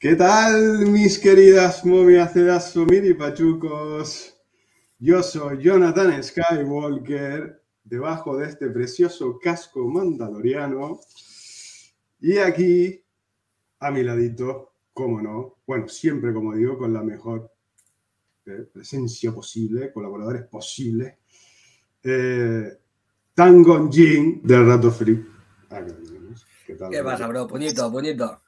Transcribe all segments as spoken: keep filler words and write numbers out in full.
¿Qué tal, mis queridas momias, sumir y pachucos? Yo soy Jonathan Skywalker, debajo de este precioso casco mandaloriano. Y aquí, a mi ladito, cómo no, bueno, siempre como digo, con la mejor eh, presencia posible, colaboradores posibles, eh, Tangon Jin del Rato Freak. Ah, ¿qué tal? ¿Qué pasa, bro? Puñito, puñito.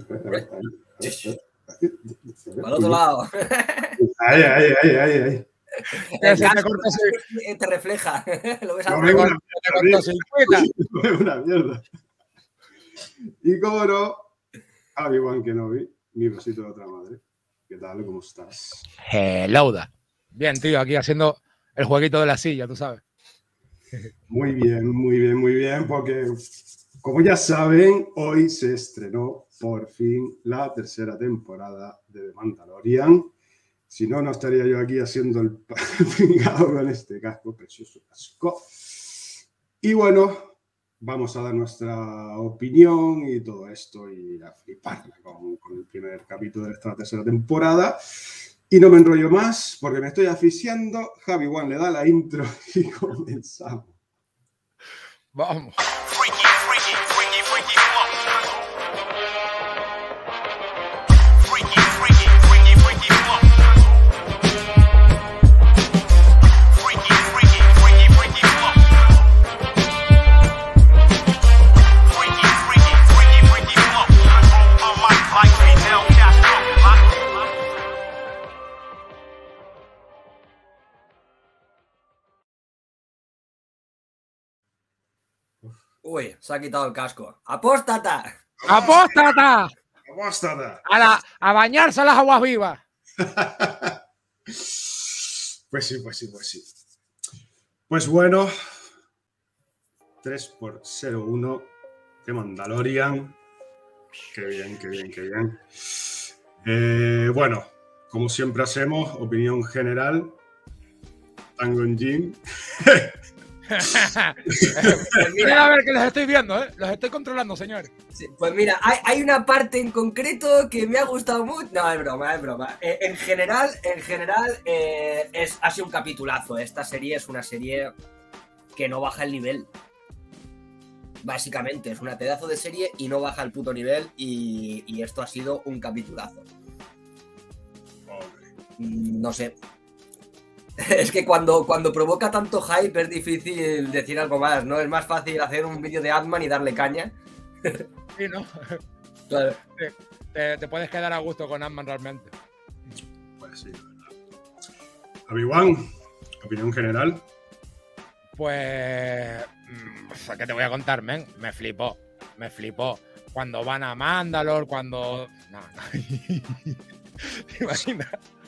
Al otro Puñito. lado. Ahí, ahí, ahí, ahí, ahí. El Se te casco corta así. te refleja. Lo ves No al veo revés. una mierda, Te corta circuita. no veo una mierda. Y como no, Obi-Wan Kenobi, mi besito de otra madre. ¿Qué tal? ¿Cómo estás? Hello. Bien, tío, aquí haciendo el jueguito de la silla, tú sabes. Muy bien, muy bien, muy bien, porque como ya saben, hoy se estrenó por fin la tercera temporada de The Mandalorian. Si no, no estaría yo aquí haciendo el pingado con este casco, precioso casco. Y bueno, vamos a dar nuestra opinión y todo esto y a fliparla con, con el primer capítulo de esta tercera temporada. Y no me enrollo más porque me estoy asfixiando. Javi Wan le da la intro y comenzamos. Vamos. Freaky, freaky, freaky, freaky, freaky, freaky, freaky, freaky, freaky, freaky, freaky, freaky, freaky, freaky, freaky, freaky, on my bike, female cat. Uy, se ha quitado el casco. ¡Apóstata! ¡Apóstata! ¡Apóstata! A, la, a bañarse a las aguas vivas. Pues sí, pues sí, pues sí. Pues bueno, tres por cero uno de Mandalorian. Qué bien, qué bien, qué bien. Eh, bueno, como siempre hacemos, opinión general. Tangon Jin. Pues Mira mira, a ver que los estoy viendo, ¿eh? Los estoy controlando, señores. sí, pues mira, hay, hay una parte en concreto que me ha gustado mucho. No, es broma, es broma. Eh, en general, en general, eh, es, ha sido un capitulazo. Esta serie es una serie que no baja el nivel. Básicamente, es una pedazo de serie y no baja el puto nivel. Y, y esto ha sido un capitulazo. Mm, No sé. Es que cuando, cuando provoca tanto hype es difícil decir algo más, ¿no? Es más fácil hacer un vídeo de Ant-Man y darle caña. Sí, ¿no? Claro. Te, te puedes quedar a gusto con Ant-Man realmente. Pues sí, la verdad. Obi-Wan, opinión general. Pues... mmm, ¿qué te voy a contar, men? Me flipó. Me flipó. Cuando van a Mandalore, cuando... No, no. ¿Te imaginas?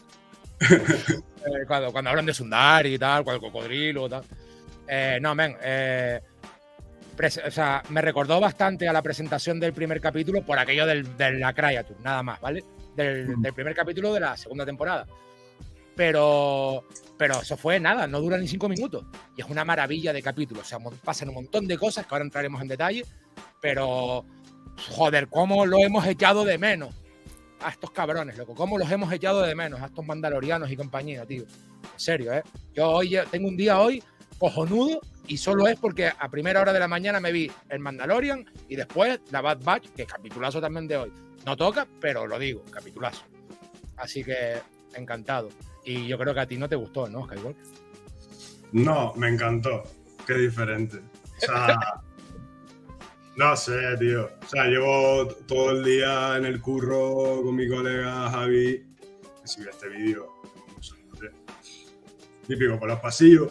eh, cuando, cuando hablan de Sundari y tal, con el cocodrilo y tal. Eh, no, men. Eh, o sea, me recordó bastante a la presentación del primer capítulo por aquello del, de la Creature, nada más, ¿vale? Del, del primer capítulo de la segunda temporada. Pero, pero eso fue nada, no dura ni cinco minutos. Y es una maravilla de capítulo. O sea, pasan un montón de cosas que ahora entraremos en detalle. Pero, joder, cómo lo hemos echado de menos a estos cabrones, loco. Cómo los hemos echado de menos a estos mandalorianos y compañía, tío. En serio, ¿eh? Yo hoy tengo un día hoy cojonudo y solo es porque a primera hora de la mañana me vi el Mandalorian y después la Bad Batch, que es capitulazo también de hoy. No toca, pero lo digo, capitulazo. Así que encantado. Y yo creo que a ti no te gustó, ¿no, Skywalker? No, me encantó. Qué diferente. O sea, no sé, tío. O sea, llevo todo el día en el curro con mi colega Javi. Que si ve este vídeo, típico por los pasillos.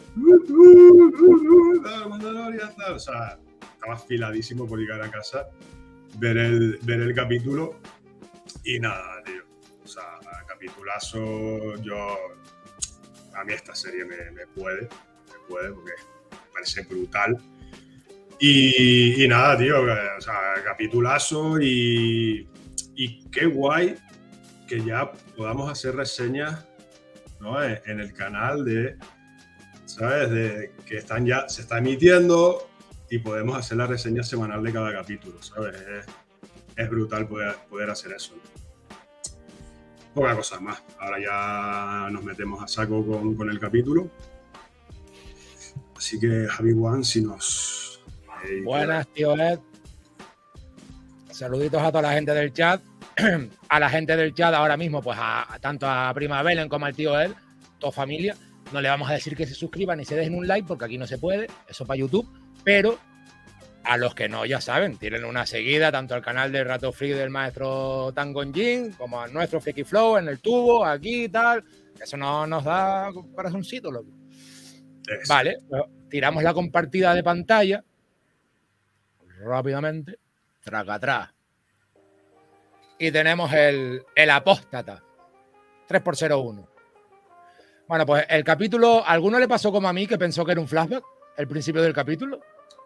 O sea, estaba afiladísimo por llegar a casa, ver el, ver el capítulo y nada, tío. O sea, capitulazo. Yo, a mí esta serie me, me puede, me puede porque me parece brutal. Y, y nada, tío, o sea, capitulazo y, y qué guay que ya podamos hacer reseñas, ¿no? En, en el canal de, ¿sabes? De que están ya, se está emitiendo y podemos hacer la reseña semanal de cada capítulo, ¿sabes? Es, es brutal poder, poder hacer eso, ¿no? poca cosa más. Ahora ya nos metemos a saco con, con el capítulo. Así que, Javi One, si nos... Eh, Buenas, tío Ed. Saluditos a toda la gente del chat. A la gente del chat ahora mismo, pues a, a tanto a Prima Belén como al tío Ed, toda familia. No le vamos a decir que se suscriban ni se dejen un like porque aquí no se puede, eso para YouTube. Pero a los que no, ya saben, tienen una seguida tanto al canal de Rato Free del maestro Tangonjin como a nuestro Freaky Flow en el tubo, aquí y tal. Eso no nos da corazoncito, loco. Eso. Vale, pues tiramos la compartida de pantalla rápidamente, traca atrás. Y tenemos el, el apóstata tres por cero uno. Bueno, pues el capítulo, ¿a alguno le pasó como a mí que pensó que era un flashback? El principio del capítulo.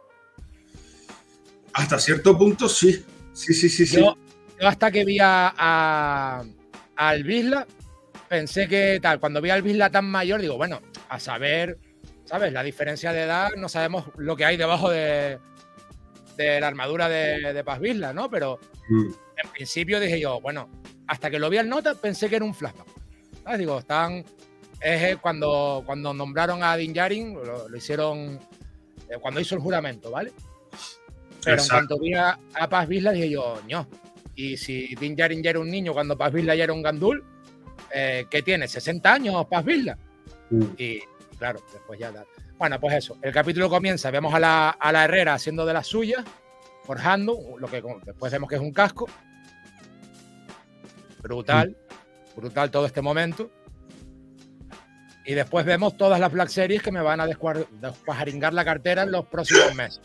Hasta cierto punto, sí. Sí, sí, sí, sí. Yo, yo hasta que vi a, a, a Albisla, pensé que tal, cuando vi a Albisla tan mayor, digo, bueno, a saber, ¿sabes? La diferencia de edad, no sabemos lo que hay debajo de, de la armadura de, de Paz Vizsla, ¿no? Pero mm. en principio dije yo, bueno, hasta que lo vi al nota pensé que era un flashback. ¿Sabes? Digo, están... Es cuando, cuando nombraron a Din Djarin, lo, lo hicieron eh, cuando hizo el juramento, ¿vale? Pero Exacto. En cuanto vi a, a Paz Vizsla dije yo, no. Y si Din Djarin ya era un niño cuando Paz Vizsla ya era un gandul, eh, ¿qué tiene? ¿sesenta años Paz Vizsla? Mm. Y claro, después ya... Bueno, pues eso. El capítulo comienza, vemos a la, a la herrera haciendo de las suyas, forjando, lo que después vemos que es un casco. Brutal. Mm. Brutal todo este momento. Y después vemos todas las Black Series que me van a descuajaringar la cartera en los próximos meses.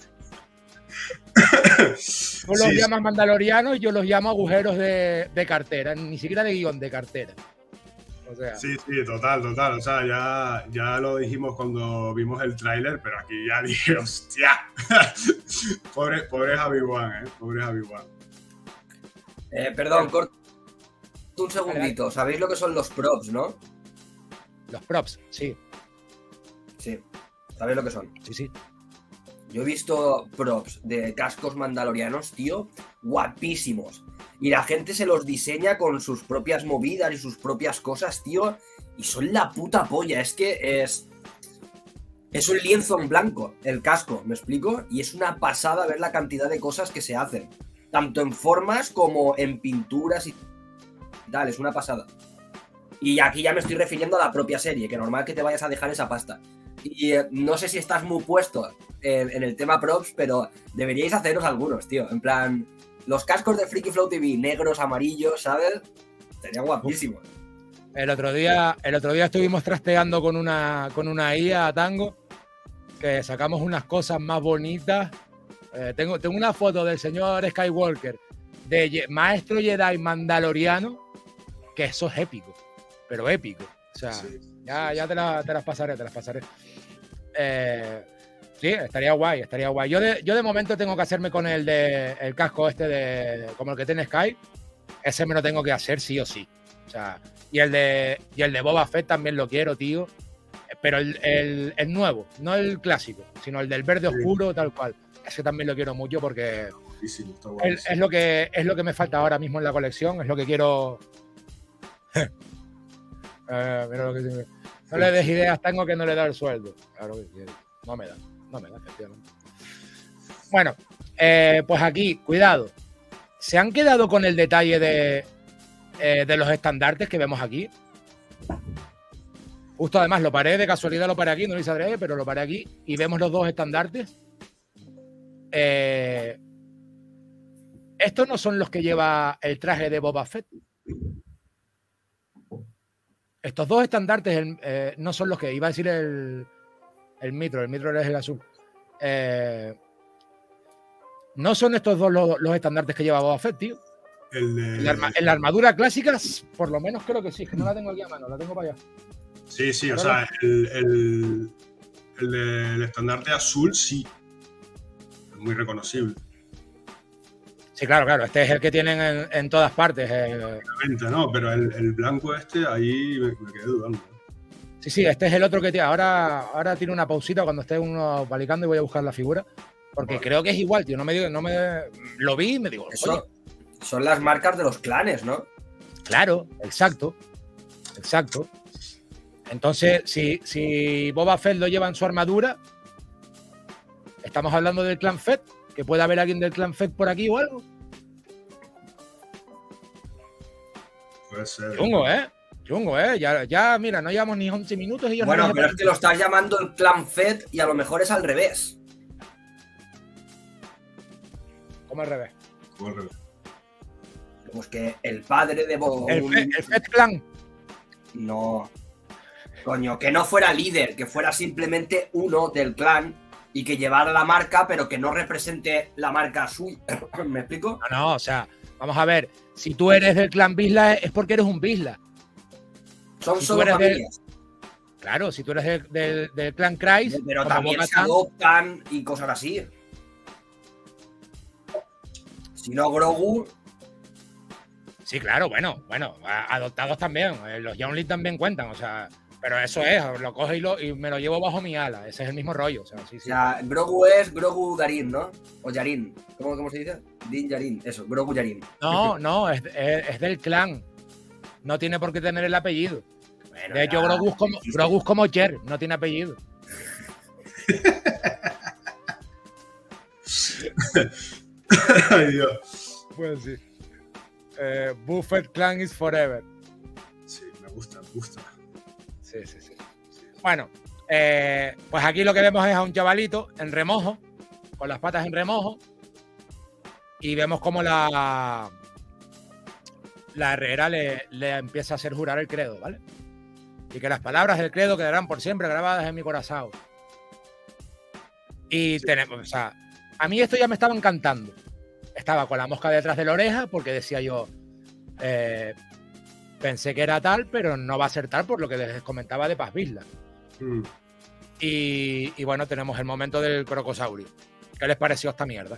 Tú los sí, llamas mandalorianos y yo los llamo agujeros de, de cartera, ni siquiera de guión, de cartera. O sea, sí, sí, total, total. O sea, ya, ya lo dijimos cuando vimos el tráiler, pero aquí ya dije, hostia. pobre, pobre Javi One, ¿eh? Pobre Javi One. Eh, perdón, corto un segundito. Sabéis lo que son los props, ¿no? Los props, sí. Sí, ¿sabéis lo que son? Sí, sí. Yo he visto props de cascos mandalorianos, tío, guapísimos. Y la gente se los diseña con sus propias movidas y sus propias cosas, tío. Y son la puta polla. Es que es... Es un lienzo en blanco, el casco, ¿me explico? Y es una pasada ver la cantidad de cosas que se hacen. Tanto en formas como en pinturas y tal. Es una pasada. Y aquí ya me estoy refiriendo a la propia serie, que normal que te vayas a dejar esa pasta. Y eh, no sé si estás muy puesto en, en el tema props, pero deberíais haceros algunos, tío. En plan, los cascos de Freaky Flow T V, negros, amarillos, ¿sabes? Serían guapísimos. El otro día, el otro día estuvimos trasteando con una, con una I A a Tango, que sacamos unas cosas más bonitas. Eh, tengo, tengo una foto del señor Skywalker, de Maestro Jedi Mandaloriano, que eso es épico. Pero épico, o sea, sí, ya, sí, ya te, la, te las pasaré, te las pasaré. Eh, sí, estaría guay, estaría guay. Yo de, yo de momento tengo que hacerme con el de el casco este de como el que tiene Sky, ese me lo tengo que hacer sí o sí. O sea, y el de y el de Boba Fett también lo quiero, tío. Pero el, el, el nuevo, no el clásico, sino el del verde oscuro, sí, tal cual. Ese también lo quiero mucho porque sí, sí, está es, es lo que es lo que me falta ahora mismo en la colección, es lo que quiero. Uh, mira lo que dice. No le des ideas, tengo que no le da el sueldo. Claro que sí. No me da, no me da, efectivamente. Bueno, eh, pues aquí, cuidado. ¿Se han quedado con el detalle de, eh, de los estandartes que vemos aquí? Justo además lo paré, de casualidad lo paré aquí, no lo hice adrede, pero lo paré aquí y vemos los dos estandartes. Eh, estos no son los que lleva el traje de Boba Fett. Estos dos estandartes eh, no son los que iba a decir el, el mitro, el mitro es el azul. Eh, no son estos dos los, los estandartes que lleva Boba Fett, tío. El de... en, la arma, en la armadura clásica, por lo menos creo que sí, que no la tengo aquí a mano, la tengo para allá. Sí, sí, o sea, el, el, el del estandarte azul sí. Es muy reconocible. Sí, claro, claro. Este es el que tienen en, en todas partes. Eh. No, pero el, el blanco este, ahí me, me quedé dudando. Sí, sí, este es el otro que tiene. Ahora, ahora tiene una pausita cuando esté uno palicando y voy a buscar la figura. Porque vale, creo que es igual, tío. No me digo, no me. Lo vi y me digo. Eso son las marcas de los clanes, ¿no? Claro, exacto. Exacto. Entonces, si, si Boba Fett lo lleva en su armadura, estamos hablando del clan Fett, que puede haber alguien del clan Fett por aquí o algo. Puede ser. Chungo, ¿eh? Chungo, ¿eh? Ya, ya, mira, no llevamos ni once minutos y yo Bueno, no pero es que lo estás llamando el clan Fett y a lo mejor es al revés. ¿Cómo al revés? Como al revés. Pues que el padre de Boba... El, Fe- el Fett Clan. No. Coño, que no fuera líder, que fuera simplemente uno del clan y que llevara la marca, pero que no represente la marca suya. ¿Me explico? No, no, o sea, vamos a ver. Si tú eres del clan Bisla es porque eres un Bisla. Son Si tú solo eres del- familias. Claro, si tú eres del, del- del clan Christ, Pero como también se Bo-Katan, adoptan y cosas así. Si no, Grogu... sí, claro, bueno, bueno, a- adoptados también, eh, los Youngling también cuentan, o sea, pero eso es, lo cojo y, lo, y me lo llevo bajo mi ala, ese es el mismo rollo, o sea, sí, O sí. sea, Grogu es Grogu Darin, ¿no? O Yarin. ¿Cómo, cómo se dice? Din Yarin. Eso, Grogu Yarin. No, no, es, es- es del clan, no tiene por qué tener el apellido. Bueno, De hecho, ya, Grogu es como, Grogu es como Jer, no tiene apellido. Ay, Dios. Pues sí. Eh, Buffett Clan is forever. Sí, me gusta, me gusta. Sí, sí, sí. Bueno, eh, pues aquí lo que vemos es a un chavalito en remojo, con las patas en remojo, y vemos como la, la herrera le, le empieza a hacer jurar el credo, ¿vale? Y que las palabras del credo quedarán por siempre grabadas en mi corazón. Y tenemos, o sea, a mí esto ya me estaba encantando. Estaba con la mosca detrás de la oreja porque decía yo, eh, pensé que era tal, pero no va a ser tal por lo que les comentaba de Paz Vizsla. Mm. Y, y bueno, tenemos el momento del crocosaurio. ¿Qué les pareció esta mierda?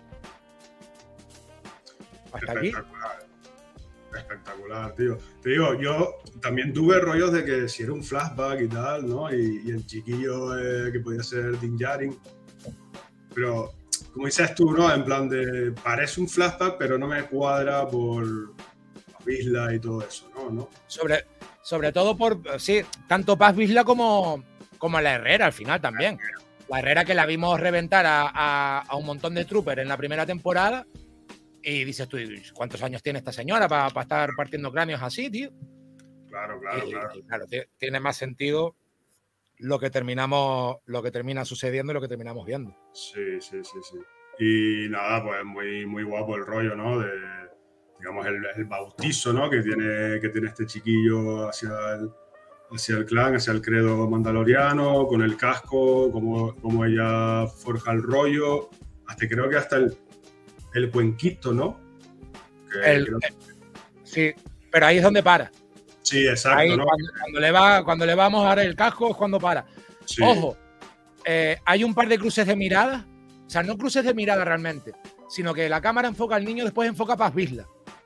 Hasta aquí. Espectacular. Espectacular, tío. Te digo, yo también tuve rollos de que si era un flashback y tal, ¿no? Y, y el chiquillo eh, que podía ser Din Djarin. Pero, como dices tú, ¿no? En plan de, parece un flashback, pero no me cuadra por Vizsla y todo eso, ¿no? ¿no? Sobre, sobre todo por, sí, tanto Paz Vizsla como, como la Herrera al final también. La Herrera que la vimos reventar a, a, a un montón de troopers en la primera temporada. Y dices tú, ¿cuántos años tiene esta señora para pa estar partiendo cráneos así, tío? Claro, claro, y, claro. y claro, tiene más sentido lo que terminamos, lo que termina sucediendo y lo que terminamos viendo. Sí, sí, sí, sí. Y nada, pues muy, muy guapo el rollo, ¿no? De, digamos, el, el bautizo, ¿no? Que tiene, que tiene este chiquillo hacia el, hacia el clan, hacia el credo mandaloriano, con el casco, como, como ella forja el rollo. Hasta creo que hasta el, el cuenquito, ¿no? Que, El, creo... eh, sí, pero ahí es donde para. Sí, exacto, Ahí, ¿no? cuando, cuando, le va, cuando le vamos a dar el casco es cuando para. Sí. Ojo, eh, hay un par de cruces de mirada, o sea, no cruces de mirada realmente, sino que la cámara enfoca al niño, después enfoca a Paz Vizsla.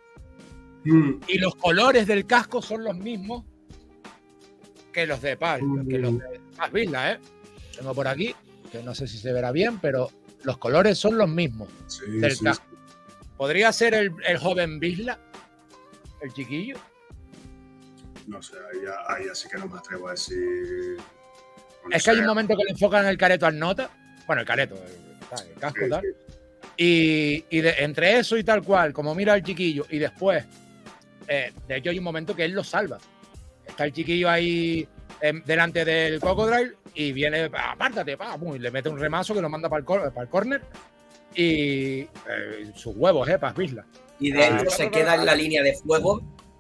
Mm. Y los colores del casco son los mismos que los de Paz, Mm. que los de Paz Vizsla, ¿eh? Tengo por aquí, que no sé si se verá bien, pero los colores son los mismos Sí, del sí, casco. ¿Podría ser el, el joven Vizsla? ¿El chiquillo? No sé, ahí, ya- ahí así que no me atrevo a decir. No Es que hay sé. un momento que le enfocan el careto al nota. Bueno, el careto, el, el casco Sí, tal. sí. Y, y de- entre eso y tal cual, como mira al chiquillo, y después, eh, de hecho hay un momento que él lo salva. Está el chiquillo ahí em, delante del Cocodrile y viene, apártate, pa, pum, y le mete un remazo que lo manda para el, cor- para el corner. Y eh, sus huevos, eh, Paz Vizsla. Y de Ah, hecho se queda en la línea de fuego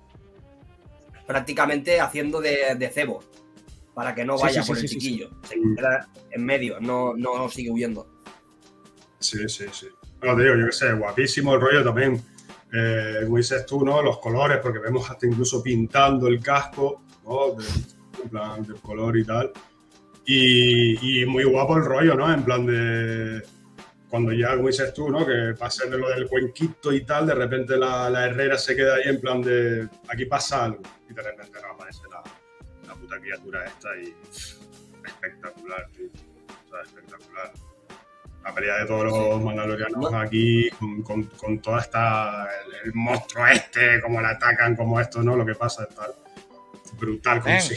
prácticamente haciendo de, de cebo para que no Sí, vaya sí, por sí, el sí, chiquillo. Se queda en medio, no, no sigue huyendo. Sí, sí, sí. No, te digo, yo qué sé, guapísimo el rollo también. Eh, como dices tú, ¿no? Los colores, porque vemos hasta incluso pintando el casco, ¿no? De, en plan, del color y tal. Y, y muy guapo el rollo, ¿no? En plan de. Cuando ya, como dices tú, ¿no? Que pasa de lo del cuenquito y tal, de repente la, la herrera se queda ahí en plan de. Aquí pasa algo. Y de repente no aparece la, la puta criatura esta y. Espectacular, tío. O sea, espectacular. La pelea de todos los mandalorianos aquí, con, con, con toda esta... El, el monstruo este, cómo le atacan, como esto, ¿no? Lo que pasa está brutal. Como si...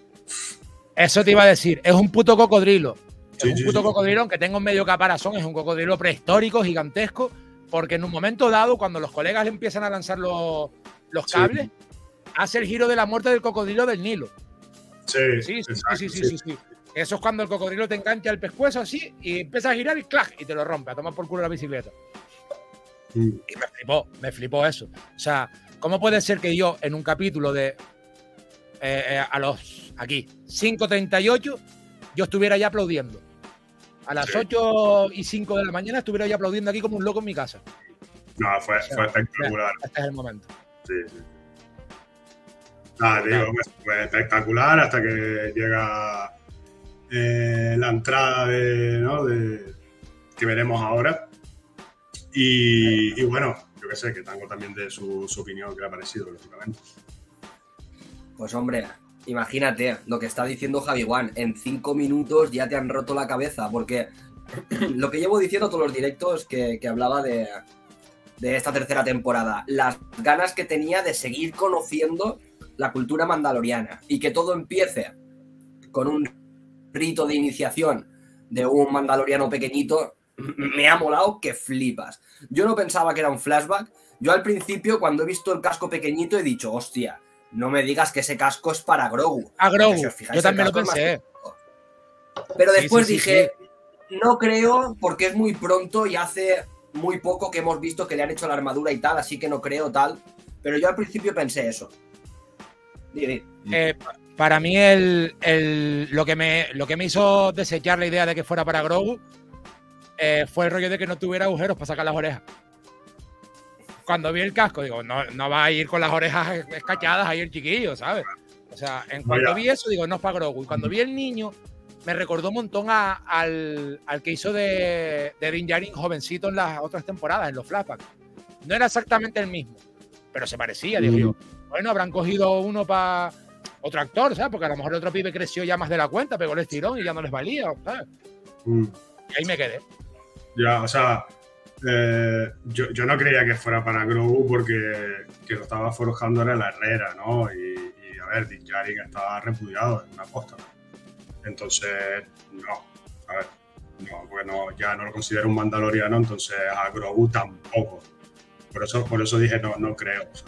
Eso te iba a decir, es un puto cocodrilo. Es Sí, un sí, puto sí. cocodrilo, aunque tenga un medio caparazón, es un cocodrilo prehistórico, gigantesco, porque en un momento dado, cuando los colegas le empiezan a lanzar los, los Sí. cables, hace el giro de la muerte del cocodrilo del Nilo. Sí, Sí, sí, exacto, sí, sí, sí, sí. Eso es cuando el cocodrilo te engancha el pescuezo así y empieza a girar y ¡clac! Y te lo rompe, a tomar por culo la bicicleta. Mm. Y me flipó, me flipó eso. O sea, ¿cómo puede ser que yo en un capítulo de eh, eh, a los aquí cinco treinta y ocho yo estuviera ya aplaudiendo? A las Sí. ocho y cinco de la mañana estuviera ya aplaudiendo aquí como un loco en mi casa. No, fue, O sea, fue espectacular. Este es el momento. Sí, sí. Nada, te digo, fue- fue espectacular hasta que llega eh, la entrada de, ¿no? de que veremos ahora. Y, y bueno, yo qué sé, que Tango también de su, su opinión, que le ha parecido, lógicamente. Pues hombre, imagínate lo que está diciendo Javi Wan. En cinco minutos ya te han roto la cabeza, porque lo que llevo diciendo todos los directos que, que hablaba de, de esta tercera temporada, las ganas que tenía de seguir conociendo la cultura mandaloriana y que todo empiece con un rito de iniciación de un mandaloriano pequeñito, me ha molado que flipas. Yo no pensaba que era un flashback. Yo al principio, cuando he visto el casco pequeñito, he dicho, hostia, no me digas que ese casco es para Grogu. A Grogu, Porque si os fijáis, yo también el lo casco es más pensé. pequeñito. Pero Sí, después sí, sí, dije, no creo, porque es muy pronto y hace muy poco que hemos visto que le han hecho la armadura y tal, así que no creo tal. Pero yo al principio pensé eso. Di, di. Eh, para mí el, el- lo, que me, lo que me hizo desechar la idea de que fuera para Grogu eh, fue el rollo de que no tuviera agujeros para sacar las orejas. Cuando vi el casco, digo, no, no va a ir con las orejas escachadas ahí el chiquillo, ¿sabes? O sea, en cuanto Vaya. vi eso, digo, no es para Grogu. Y cuando vi el niño, me recordó un montón a- al, al que hizo de, de Din Djarin jovencito en las otras temporadas, en los flashbacks. No era exactamente el mismo, pero se parecía, digo Mm. yo. Bueno, habrán cogido uno para otro actor, ¿sabes? Porque a lo mejor el otro pibe creció ya más de la cuenta, pegó el estirón y ya no les valía, ¿sabes? Mm. Y ahí me quedé. Ya, o sea, eh, yo, yo no creía que fuera para Grogu porque que lo estaba forjando era la Herrera, ¿no? Y, y, a ver, Din Djarin estaba repudiado en una costa. Entonces, no, a ver, no, bueno, ya no lo considero un mandaloriano, entonces a Grogu tampoco. Por eso, por eso dije, no, no creo. O sea,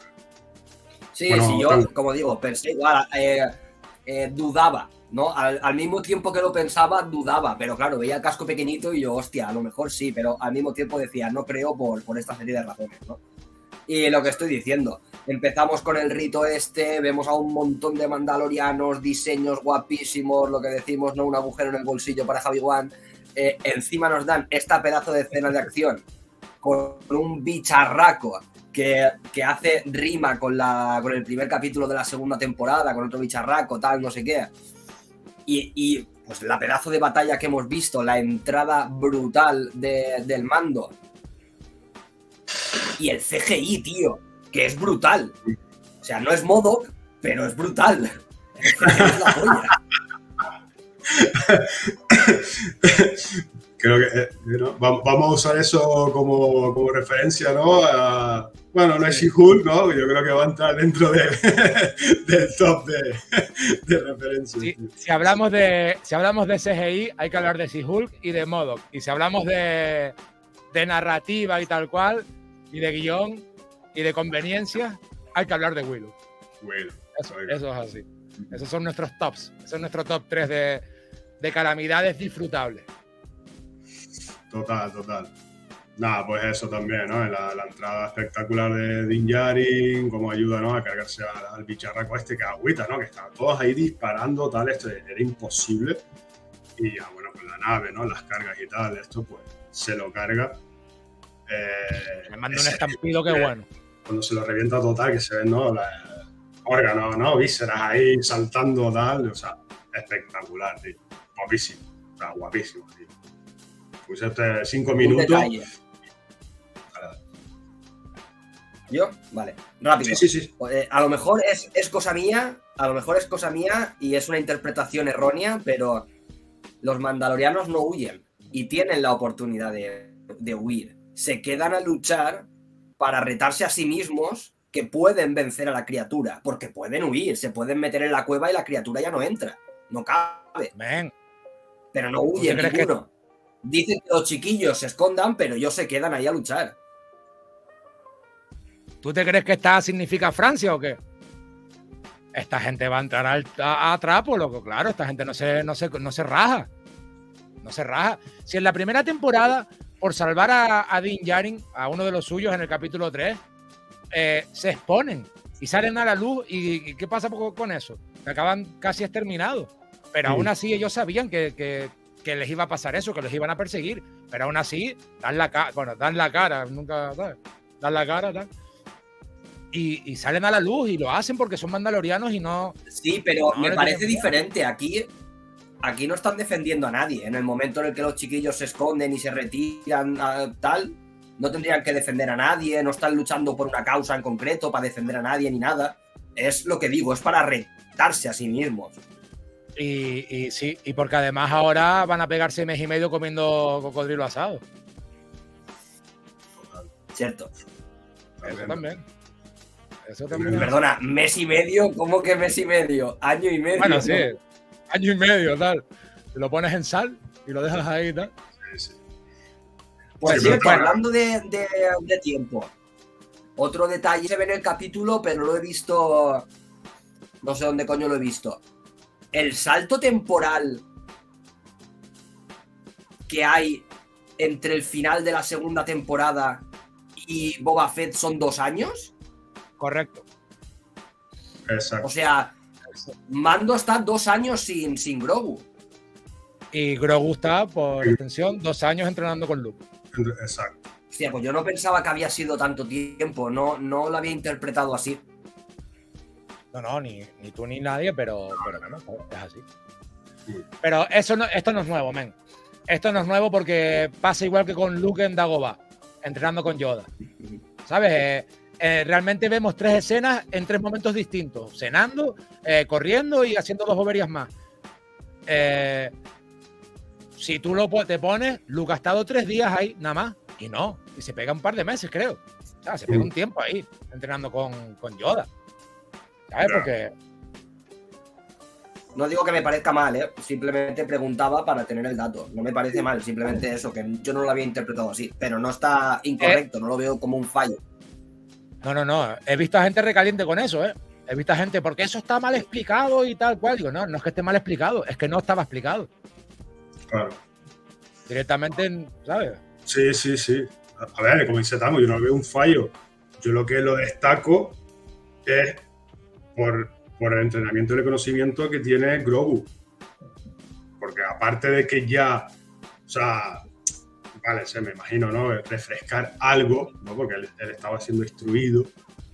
Sí, Bueno, sí, yo, tan- como digo, pensé igual, eh, eh, dudaba, ¿no? Al, al mismo tiempo que lo pensaba, dudaba, pero claro, veía el casco pequeñito y yo, hostia, a lo mejor sí, pero al mismo tiempo decía, no creo por, por esta serie de razones, ¿no? Y lo que estoy diciendo, empezamos con el rito este, vemos a un montón de mandalorianos, diseños guapísimos, lo que decimos, ¿no? Un agujero en el bolsillo para Javi Wan. Eh, encima nos dan esta pedazo de escena de acción con un bicharraco que, que hace rima con, la, con el primer capítulo de la segunda temporada, con otro bicharraco, tal, no sé qué. Y, y pues la pedazo de batalla que hemos visto, la entrada brutal de, del mando. Y el C G I, tío, que es brutal. O sea, no es MODOK, pero es brutal. Es la polla. creo que eh, ¿no? Va- vamos a usar eso como, como referencia, ¿no? A- bueno, no es She-Hulk, ¿no? Yo creo que va a entrar dentro de, del top de, de referencias. Si, si hablamos de, si hablamos de C G I, hay que hablar de She-Hulk y de MODOK. Y si hablamos de, de narrativa y tal cual, y de guión y de conveniencia, hay que hablar de Willow. Bueno, Eso, eso es así. Esos son nuestros tops. Esos son nuestros top tres de, de calamidades disfrutables. total, total. Nada, pues eso también, ¿no? La, la entrada espectacular de Din Djarin, cómo ayuda, ¿no? A cargarse al, al bicharraco este que agüita, ¿no? Que estaban todos ahí disparando, tal, esto era imposible. Y ya, bueno, con la nave, ¿no? Las cargas y tal, esto pues se lo carga. Eh, Me manda un ese- estampido, qué bueno. Cuando se lo revienta total, que se ven, ¿no? Los órganos, ¿no? Vísceras ahí saltando, tal, o sea, espectacular, tío. Guapísimo, o sea, guapísimo, tío. Pusiste cinco Un minutos. detalle. ¿Yo? Vale, rápido. Sí, sí, sí. Eh, a lo mejor es, es cosa mía, a lo mejor es cosa mía y es una interpretación errónea, pero los mandalorianos no huyen. y tienen la oportunidad de, de huir, se quedan a luchar para retarse a sí mismos que pueden vencer a la criatura, porque pueden huir, se pueden meter en la cueva y la criatura ya no entra, no cabe. Men, Pero no huyen crees ninguno. Que... Dicen que los chiquillos se escondan, pero ellos se quedan ahí a luchar. ¿Tú te crees que esta significa Francia o qué? Esta gente va a entrar al, a, a trapo, loco. Claro, esta gente no se, no, se, no se raja. No se raja. Si en la primera temporada, por salvar a, a Din Djarin, a uno de los suyos en el capítulo tres, eh, se exponen y salen a la luz, ¿y, y qué pasa con eso? Que acaban casi exterminados. Pero sí. Aún así ellos sabían que, que, que les iba a pasar eso, que los iban a perseguir. Pero aún así, dan la cara, bueno, dan la cara, nunca, ¿sabes? Dan la cara, dan. Y, y salen a la luz y lo hacen porque son mandalorianos y no... Sí, pero no me parece diferente. Aquí, aquí no están defendiendo a nadie. En el momento en el que los chiquillos se esconden y se retiran, tal, no tendrían que defender a nadie, no están luchando por una causa en concreto para defender a nadie ni nada. Es lo que digo, es para retarse a sí mismos. Y, y sí, y porque además ahora van a pegarse mes y medio comiendo cocodrilo asado. Cierto. Eso también. Eso también. Perdona, mes y medio, ¿cómo que mes y medio? Año y medio. Bueno, sí, año y medio, tal. Lo pones en sal y lo dejas ahí, tal. Sí, sí. Pues sí, sí, bueno. hablando de, de, de tiempo. Otro detalle se ve en el capítulo, pero lo he visto. No sé dónde coño lo he visto. El salto temporal que hay entre el final de la segunda temporada y Boba Fett son dos años. Correcto. Exacto. O sea, Mando está dos años sin, sin Grogu. Y Grogu está, por extensión, dos años entrenando con Luke. Exacto. Hostia, pues yo no pensaba que había sido tanto tiempo. No, no lo había interpretado así. No, no, ni, ni tú ni nadie, pero, pero bueno, es así. Pero eso no, esto no es nuevo, men. Esto no es nuevo porque pasa igual que con Luke en Dagobah, entrenando con Yoda. ¿Sabes? Eh, eh, realmente vemos tres escenas en tres momentos distintos. Cenando, eh, corriendo y haciendo dos boberías más. Eh, si tú lo te pones, Luke ha estado tres días ahí, nada más. Y no, y se pega un par de meses, creo. O sea, se pega un tiempo ahí, entrenando con, con Yoda. ¿Sabes? Porque... No digo que me parezca mal, ¿eh? Simplemente preguntaba para tener el dato. No me parece mal, simplemente eso, que yo no lo había interpretado así. Pero no está incorrecto, eh... no lo veo como un fallo. No, no, no. He visto a gente recaliente con eso, ¿eh? He visto a gente, porque eso está mal explicado y tal cual. Digo, no, no es que esté mal explicado, es que no estaba explicado. Claro. Directamente, ¿sabes? Sí, sí, sí. A ver, como dice Tango, yo no veo un fallo. Yo lo que lo destaco es por, por el entrenamiento y el conocimiento que tiene Grogu. Porque aparte de que ya, o sea, vale, se me imagino, ¿no? Refrescar algo, ¿no? Porque él, él estaba siendo instruido.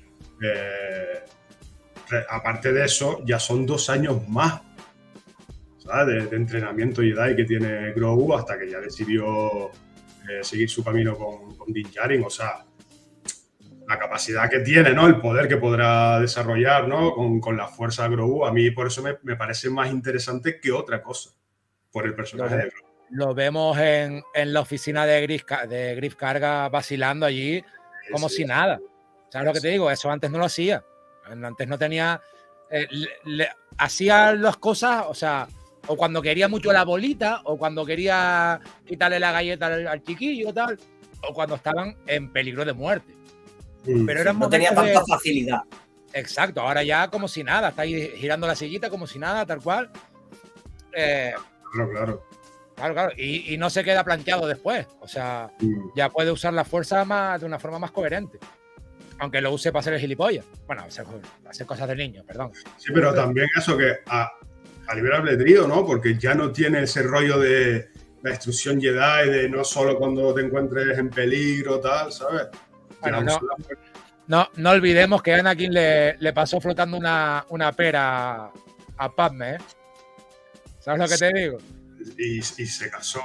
Eh, re, aparte de eso, ya son dos años más, ¿sabes? De, de entrenamiento Jedi que tiene Grogu hasta que ya decidió eh, seguir su camino con, con Din Djarin. O sea, la capacidad que tiene, ¿no? El poder que podrá desarrollar, ¿no? Con, con la fuerza de Grogu, a mí por eso me, me parece más interesante que otra cosa, por el personaje lo, de Grogu. Lo vemos en, en la oficina de Griff, de Griff Karga vacilando allí como sí. si nada. ¿Sabes lo que te digo? Eso antes no lo hacía. Antes no tenía... Eh, le, le, hacía las cosas, o sea, o cuando quería mucho la bolita, o cuando quería quitarle la galleta al, al chiquillo, tal, o cuando estaban en peligro de muerte. Mm, sí, Pero eran no tenía tanta de... facilidad. Exacto, ahora ya como si nada, está ahí girando la sillita como si nada, tal cual. Eh, claro, claro. Claro, claro, y, y no se queda planteado después. O sea, mm. ya puede usar la fuerza más, de una forma más coherente. Aunque lo use para hacer el gilipollas. Bueno, hacer, hacer cosas de niños, perdón. Sí, pero también eso que a, a libre albedrío, ¿no? Porque ya no tiene ese rollo de la instrucción Jedi, de no solo cuando te encuentres en peligro, tal, ¿sabes? Bueno, no, no, no olvidemos que Anakin le, le pasó flotando una, una pera a Padme, ¿eh? ¿Sabes lo que te digo? Y, y se casó.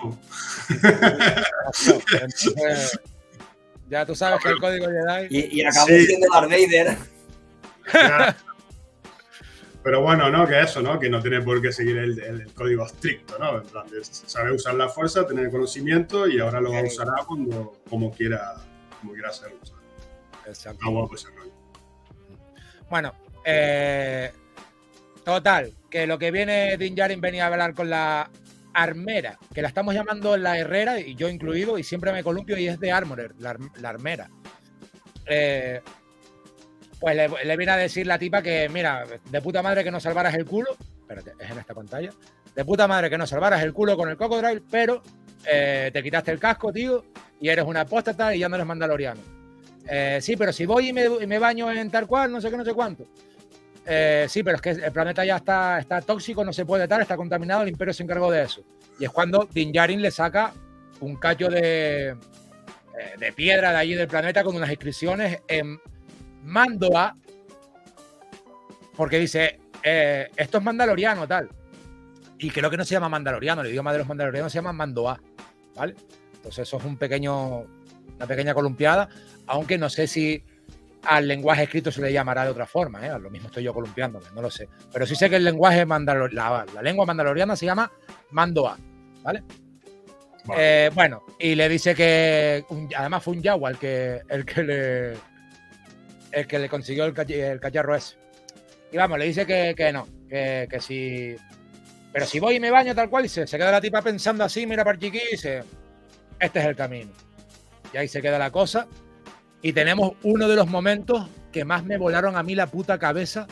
Entonces, ya tú sabes que el código Jedi... Y, y acabó sí. siendo Darth Vader. Ya. pero bueno, ¿no? Que eso, ¿no? Que no tiene por qué seguir el, el, el código estricto, ¿no? En plan, de saber usar la fuerza, tener conocimiento y ahora lo va a usar cuando, como quiera, como quiera hacerlo. Exacto. Está guapo ese rollo. Bueno, eh, total, que lo que viene Din Djarin venía a hablar con la armera, que la estamos llamando la herrera, y yo incluido, y siempre me columpio, y es de Armorer, la, la armera. Eh, pues le, le viene a decir la tipa que, mira, de puta madre que no salvaras el culo, espérate, es en esta pantalla, de puta madre que no salvaras el culo con el Cocodrile, pero eh, te quitaste el casco, tío, y eres una apóstata y ya no eres mandaloriano. Eh, sí, pero si voy y me, y me baño en tal cual, no sé qué, no sé cuánto. Eh, sí, pero es que el planeta ya está, está tóxico, no se puede tal, está contaminado, el Imperio se encargó de eso. Y es cuando Din Djarin le saca un cacho de, de piedra de allí del planeta con unas inscripciones en Mandoa, porque dice, eh, esto es mandaloriano, tal. Y creo que no se llama mandaloriano, el idioma de los mandalorianos se llama Mandoa, ¿vale? Entonces eso es un pequeño, una pequeña columpiada, aunque no sé si al lenguaje escrito se le llamará de otra forma, ¿eh? Lo mismo estoy yo columpiándome, no lo sé. Pero sí sé que el lenguaje mandalor la, la lengua mandaloriana se llama Mandoa, ¿vale? Vale. Eh, bueno, y le dice que un, además fue un Yawa el que, el que le el que le consiguió el, el cacharro ese. Y vamos, le dice que, que no, que, que si... Pero si voy y me baño tal cual, y se, se queda la tipa pensando así, mira para chiqui y dice, este es el camino. Y ahí se queda la cosa. Y tenemos uno de los momentos que más me volaron a mí la puta cabeza.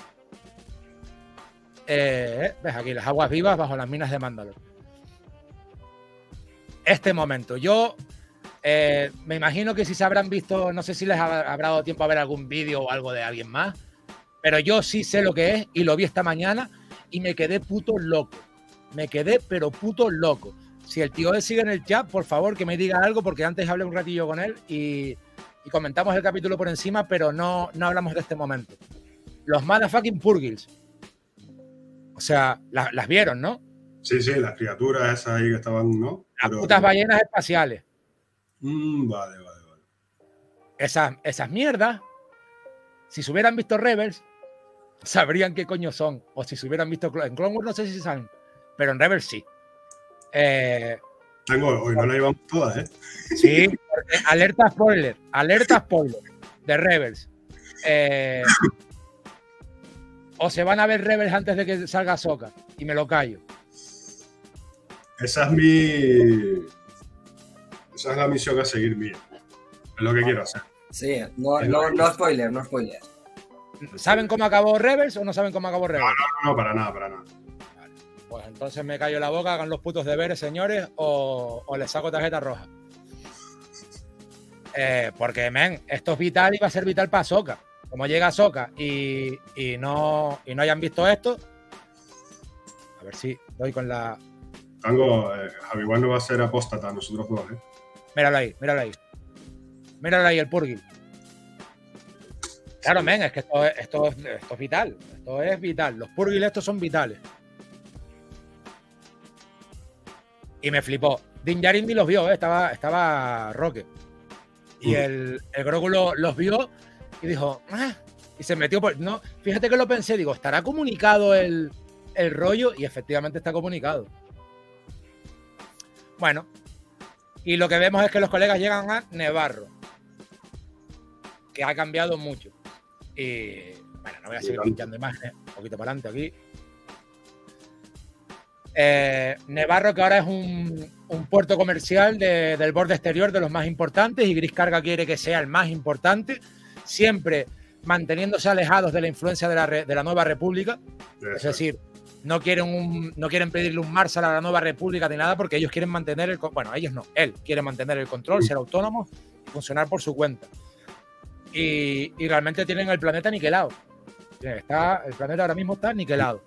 Eh, ¿Ves? Aquí, las aguas vivas bajo las minas de Mandalor. Este momento. Yo eh, me imagino que si se habrán visto, no sé si les habrá dado tiempo a ver algún vídeo o algo de alguien más, pero yo sí sé lo que es y lo vi esta mañana y me quedé puto loco. Me quedé pero puto loco. Si el tío sigue en el chat, por favor, que me diga algo, porque antes hablé un ratillo con él y... Y comentamos el capítulo por encima, pero no, no hablamos de este momento. Los motherfucking Purgils. O sea, la, las vieron, ¿no? Sí, sí, las criaturas esas ahí que estaban, ¿no? Las pero, putas ballenas espaciales. Mm, vale, vale, vale. Esas, esas mierdas, si se hubieran visto Rebels, sabrían qué coño son. O si se hubieran visto en Clone Wars, no sé si saben, pero en Rebels sí. Eh... Tengo, hoy no la llevamos todas, ¿eh? Sí, alerta spoiler, alerta spoiler de Rebels. Eh, o se van a ver Rebels antes de que salga Ahsoka y me lo callo. Esa es mi... Esa es la misión a seguir mía. Es lo que quiero hacer. Sí, no, no, no spoiler, no spoiler. ¿Saben cómo acabó Rebels o no saben cómo acabó Rebels? No, no, no, para nada, para nada. Pues entonces me callo la boca, hagan los putos deberes, señores, o, o les saco tarjeta roja. Eh, porque, men, esto es vital y va a ser vital para Ahsoka. Como llega Ahsoka y, y, no, y no hayan visto esto, a ver si doy con la... Tango, eh, Javi no va a ser apóstata, nosotros dos, ¿eh? Míralo ahí, míralo ahí. Míralo ahí, el Purgil. Claro, men, es que esto, esto, esto es vital. Esto es vital. Los Purgil estos son vitales. Y me flipó. Din Djarin ni los vio, ¿eh? estaba, estaba Roque. Y el, el Grogu lo, los vio y dijo, ah, y se metió por... No, fíjate que lo pensé, digo, ¿estará comunicado el, el rollo? Y efectivamente está comunicado. Bueno, y lo que vemos es que los colegas llegan a Nevarro, que ha cambiado mucho. Y bueno, no voy a seguir pinchando imágenes, un poquito para adelante aquí. Eh, Nevarro, que ahora es un, un puerto comercial de, del borde exterior de los más importantes, y Gris Karga quiere que sea el más importante, siempre manteniéndose alejados de la influencia de la, re, de la Nueva República. Es decir, no quieren, un, no quieren pedirle un Marshal a la Nueva República ni nada, porque ellos quieren mantener el... Bueno, ellos no, él quiere mantener el control, ser autónomo y funcionar por su cuenta. Y, y realmente tienen el planeta niquelado. Está, el planeta ahora mismo está niquelado.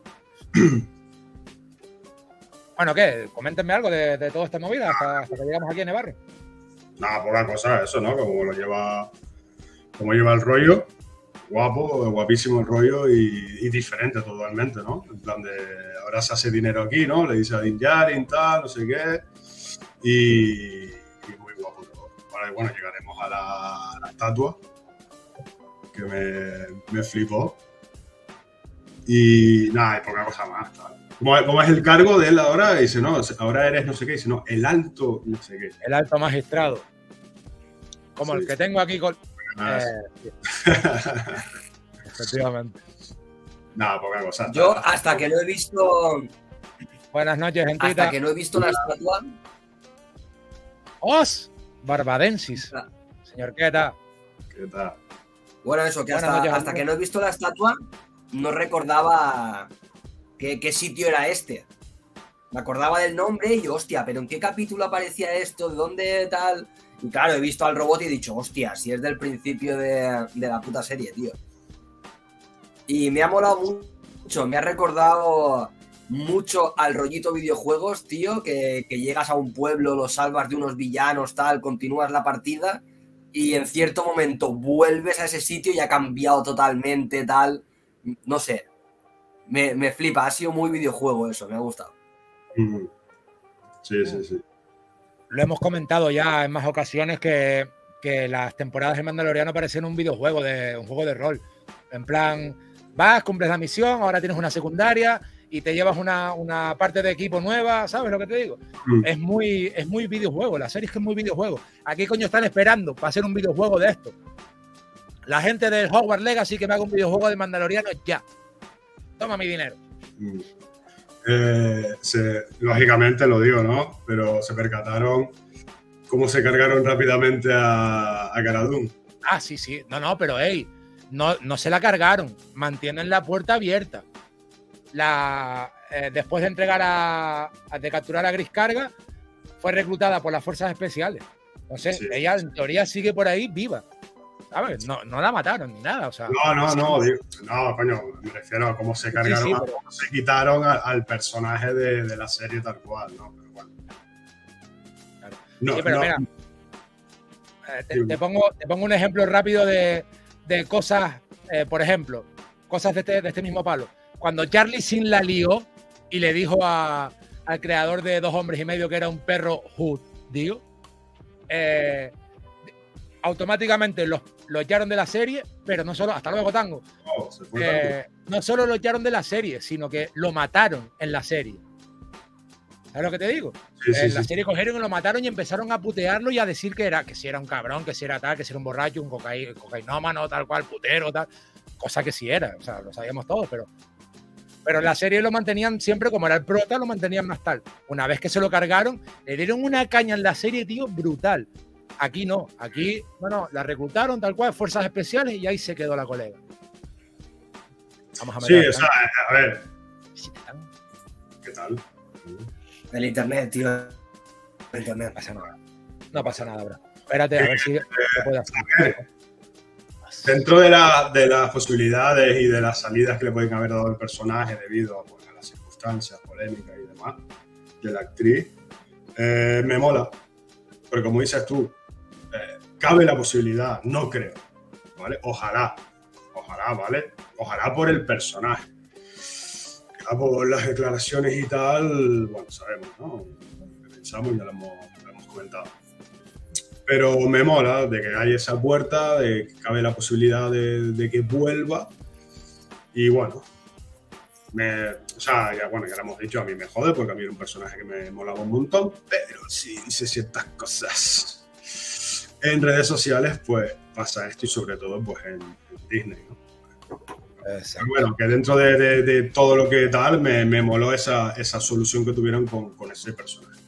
Bueno, ¿qué? Coméntenme algo de, de toda esta movida hasta, hasta que llegamos aquí a Nevarro. Nada, poca cosa, eso, ¿no? Como lo lleva, como lleva el rollo, guapo, guapísimo el rollo y, y diferente totalmente, ¿no? En plan de, ahora se hace dinero aquí, ¿no? Le dice a Din Djarin, tal, no sé qué, y, y muy guapo todo. Ahora, bueno, llegaremos a la, a la estatua, que me, me flipó. Y nada, y poca cosa más. Tal. ¿Cómo, ¿Cómo es el cargo de él ahora? Y dice, no, ahora eres no sé qué. Dice, no, el alto no sé qué. El alto magistrado. Como sí. el que tengo aquí con... Nada, eh, efectivamente. Nada, poca cosa. Yo tal. hasta que no he visto... Buenas noches, gentita. Hasta que no he visto la estatua... ¡Os! Barbadensis. Ah. Señor Queta. ¿Qué tal? Bueno, eso, que Buenas hasta, noches, hasta que no he visto la estatua, no recordaba qué, qué sitio era este. Me acordaba del nombre y yo, hostia, pero ¿en qué capítulo aparecía esto? ¿De dónde tal? Y claro, he visto al robot y he dicho, hostia, si es del principio de, de la puta serie, tío. Y me ha molado mucho, me ha recordado mucho al rollito videojuegos, tío, que, que llegas a un pueblo, lo salvas de unos villanos, tal, continúas la partida y en cierto momento vuelves a ese sitio y ha cambiado totalmente, tal. No sé, me, me flipa, ha sido muy videojuego eso, me ha gustado. Sí, sí, sí. Lo hemos comentado ya en más ocasiones que, que las temporadas de Mandaloriano parecen un videojuego, de un juego de rol. En plan, vas, cumples la misión, ahora tienes una secundaria y te llevas una, una parte de equipo nueva, ¿sabes lo que te digo? Mm. Es muy, es muy videojuego, la serie es que es muy videojuego. Aquí coño están esperando para hacer un videojuego de esto. La gente del Hogwarts Legacy que me haga un videojuego de Mandaloriano ya. Toma mi dinero. Mm. Eh, se, lógicamente lo digo, ¿no? Pero se percataron cómo se cargaron rápidamente a, a Cara Dune. Ah, sí, sí. No, no, pero hey, no, no se la cargaron. Mantienen la puerta abierta. La, eh, después de entregar a, a de capturar a Gris Karga, fue reclutada por las fuerzas especiales. Entonces, sí, ella en teoría sigue por ahí viva. ¿Sabes? No, no la mataron ni nada. O sea, no, no, no, digo, no, coño, me refiero a cómo se cargaron, sí, sí, pero... cómo se quitaron a, al personaje de, de la serie tal cual, ¿no? Pero bueno. Claro. No, sí, pero no. Mira, te, te, pongo, te pongo un ejemplo rápido de, de cosas, eh, por ejemplo, cosas de este, de este mismo palo. Cuando Charlie Sin la lió y le dijo a, al creador de Dos Hombres y Medio que era un perro judío, eh, automáticamente los, lo echaron de la serie, pero no solo, hasta luego Tango, oh, se fue eh, Tango. No solo lo echaron de la serie, sino que lo mataron en la serie. ¿Sabes lo que te digo? Sí, sí, en la sí. serie cogieron y lo mataron y empezaron a putearlo y a decir que era que si era un cabrón, que si era tal, que si era un borracho, un cocaí, cocainómano, tal cual, putero, tal, cosa que sí era, o sea, lo sabíamos todos, pero pero en la serie lo mantenían siempre como era el prota, lo mantenían más tal. Una vez que se lo cargaron, le dieron una caña en la serie, tío, brutal. Aquí no, aquí, bueno, la reclutaron tal cual, fuerzas especiales y ahí se quedó la colega. Vamos a sí, o sea, a ver. ¿Qué tal? El internet, tío. El internet. No pasa nada. No pasa nada, bro. Espérate, a ver si se puede hacer. Dentro de, la, de las posibilidades y de las salidas que le pueden haber dado el personaje debido pues, a las circunstancias polémicas y demás de la actriz, eh, me mola. Porque como dices tú, eh, cabe la posibilidad, no creo, ¿vale? Ojalá, ojalá, ¿vale? Ojalá por el personaje. Ya por las declaraciones y tal, bueno, sabemos, ¿no? Lo que pensamos ya lo hemos, lo hemos comentado. Pero me mola de que hay esa puerta, de que cabe la posibilidad de, de que vuelva. Y bueno, me, o sea, ya, bueno, ya lo hemos dicho, a mí me jode porque a mí era un personaje que me molaba un montón, pero si dice ciertas cosas en redes sociales, pues pasa esto y sobre todo pues en, en Disney, ¿no? Pero bueno, que dentro de, de, de todo lo que tal, me, me moló esa, esa solución que tuvieron con, con ese personaje.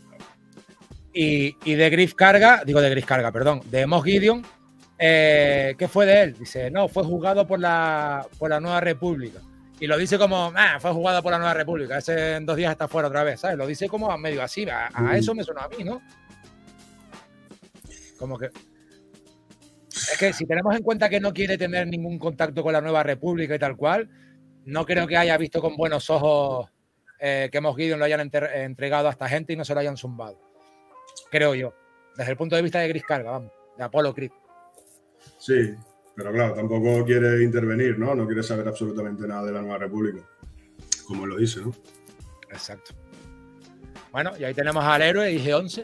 Y, y de Gris Karga, digo de Gris Karga, perdón, de Moff Gideon, eh, ¿qué fue de él? Dice, no, fue juzgado por la, por la Nueva República. Y lo dice como, ah, fue jugado por la Nueva República, ese en dos días está fuera otra vez, ¿sabes? Lo dice como a medio así, a, a eso me sonó a mí, ¿no? Como que... Es que si tenemos en cuenta que no quiere tener ningún contacto con la Nueva República y tal cual, no creo que haya visto con buenos ojos eh, que Moff Gideon lo hayan enter- entregado a esta gente y no se lo hayan zumbado. Creo yo, desde el punto de vista de Gris Karga, vamos, de Apollo Creed. Sí, pero claro, tampoco quiere intervenir, ¿no? No quiere saber absolutamente nada de la Nueva República, como lo dice, ¿no? Exacto. Bueno, y ahí tenemos al héroe I G once,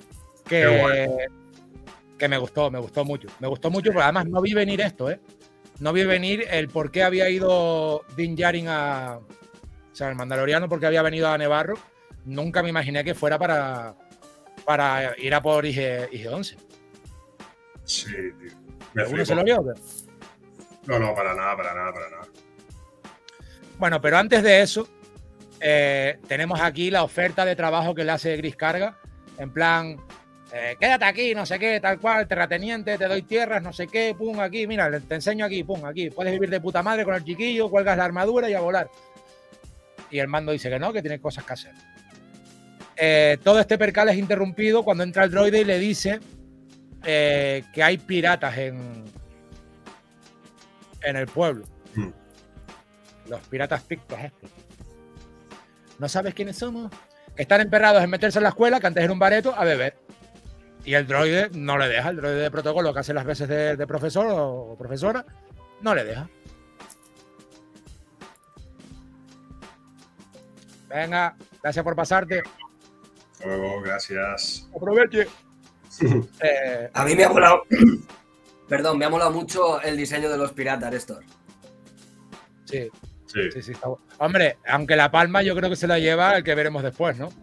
que, bueno. que me gustó, me gustó mucho. Me gustó mucho, porque además no vi venir esto, ¿eh? no vi venir el por qué había ido Din Djarin a... O sea, el mandaloriano por qué había venido a Nevarro. Nunca me imaginé que fuera para, para ir a por I G once. Sí, tío. Me ¿Alguno flipo. se lo vio o qué? No, no, para nada, para nada, para nada. Bueno, pero antes de eso, eh, tenemos aquí la oferta de trabajo que le hace Gris Karga. En plan, eh, quédate aquí, no sé qué, tal cual, terrateniente, te doy tierras, no sé qué, pum, aquí, mira, te enseño aquí, pum, aquí. Puedes vivir de puta madre con el chiquillo, cuelgas la armadura y a volar. Y el mando dice que no, que tiene cosas que hacer. Eh, todo este percal es interrumpido cuando entra el droide y le dice eh, que hay piratas en, en el pueblo. Mm. Los piratas pictos estos. ¿No sabes quiénes somos? Que están emperrados en meterse en la escuela, que antes era un bareto, a beber. Y el droide no le deja. El droide de protocolo que hace las veces de, de profesor o profesora, no le deja. Venga, gracias por pasarte. Hasta luego, gracias. Aproveche. eh, A mí me ha molado. Perdón, me ha molado mucho el diseño de los piratas estos. sí, Sí. sí, sí. Está... Hombre, aunque la palma yo creo que se la lleva el que veremos después, ¿no?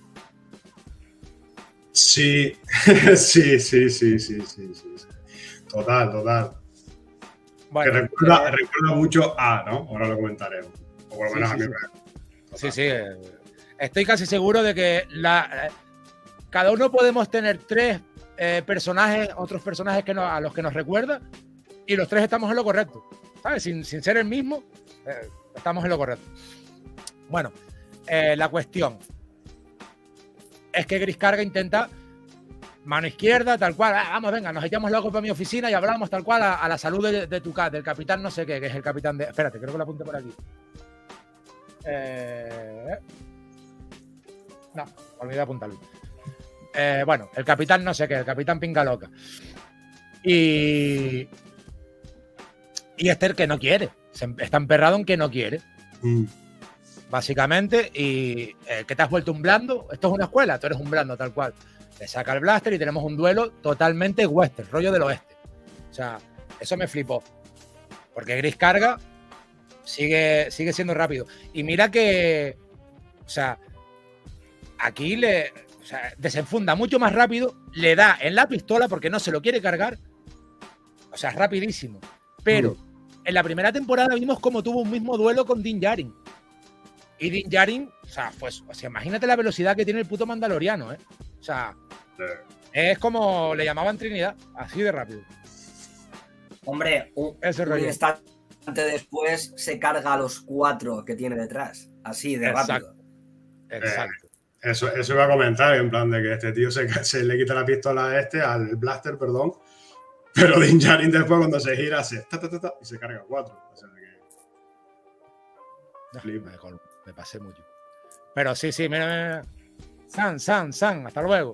Sí, sí, sí, sí, sí, sí, sí. Total, total. Bueno, que recuerda, eh, recuerda mucho a, ¿no? Ahora lo comentaremos. O por lo Sí, menos sí, a mí sí. me. Sí, sí. eh, Estoy casi seguro de que la, eh, cada uno podemos tener tres eh, personajes, otros personajes que no, a los que nos recuerda, y los tres estamos en lo correcto. ¿Sabes? Sin, sin ser el mismo, eh, estamos en lo correcto. Bueno, eh, la cuestión es que Gris Karga intenta mano izquierda, tal cual. Ah, vamos, venga, nos echamos locos para mi oficina y hablamos tal cual a, a la salud de, de tu ca- del capitán, no sé qué, que es el capitán de. Espérate, creo que lo apunte por aquí. Eh... No, olvidé apuntarlo. Eh, bueno, el capitán no sé qué, el capitán pinga loca. Y. Y Esther que no quiere. Se, está emperrado en que no quiere. Mm. Básicamente. Y eh, que te has vuelto un blando. Esto es una escuela, tú eres un blando, tal cual. Le saca el blaster y tenemos un duelo totalmente western, rollo del oeste. O sea, eso me flipó. Porque Gris Karga sigue, sigue siendo rápido. Y mira que. O sea. Aquí le o sea, desenfunda mucho más rápido, le da en la pistola porque no se lo quiere cargar. O sea, es rapidísimo. Pero mm. en la primera temporada vimos cómo tuvo un mismo duelo con Din Djarin. Y Din Djarin, o sea, pues, o sea, imagínate la velocidad que tiene el puto mandaloriano, ¿eh? O sea, Sí. es como le llamaban Trinidad, así de rápido. Hombre, un, Ese un rollo. instante después se carga a los cuatro que tiene detrás. Así de Exacto. rápido. Exacto. Eso, eso iba a comentar, en plan de que este tío se, se le quita la pistola a este, al blaster, perdón. Pero Din Djarin después cuando se gira hace ta, ta, ta, ta, y se carga cuatro. O sea que. No, Flip. me, me pasé mucho. Pero sí, sí, mira, mira. San, San, San, hasta luego.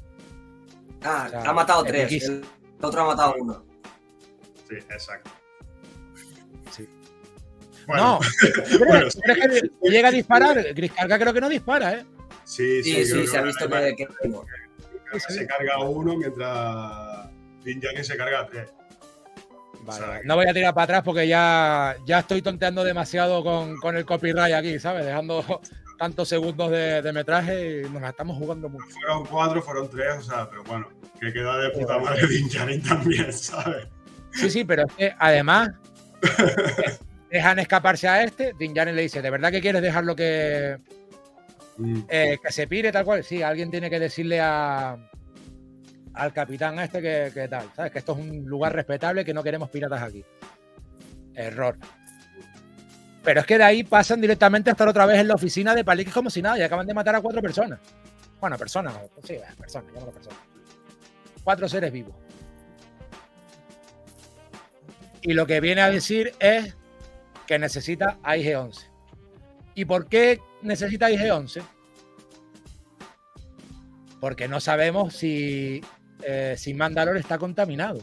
Ah, O sea, ha matado es tres. riquísimo. El otro ha matado uno. Sí, exacto. Sí. Bueno, No, ¿tú bueno, crees, ¿tú crees que llega a disparar? Gris Karga creo que no dispara, ¿eh? sí, Sí, sí, sí, creo se ha que visto va- que, que no. Karga se carga uno mientras Din Djarin se carga tres. Vale, O sea, vale. No voy a tirar para atrás porque ya, ya estoy tonteando demasiado con, con el copyright aquí, ¿sabes? Dejando tantos segundos de, de metraje y nos la estamos jugando mucho. Fueron cuatro, fueron tres, o sea, pero bueno, que queda de puta madre Din Djarin también, ¿sabes? Sí, sí, pero es que además dejan escaparse a este. Din Djarin le dice, ¿de verdad que quieres dejarlo que, Mm. eh, que se pire tal cual? Sí, alguien tiene que decirle a, al capitán este que, que tal, ¿sabes? Que esto es un lugar respetable, que no queremos piratas aquí. Error. Pero es que de ahí pasan directamente a estar otra vez en la oficina de Paliques como si nada y acaban de matar a cuatro personas. Bueno, personas, sí, personas, llámalo personas. Cuatro seres vivos. Y lo que viene a decir es que necesita a I G once. ¿Y por qué necesita I G once? Porque no sabemos si, eh, si Mandalore está contaminado.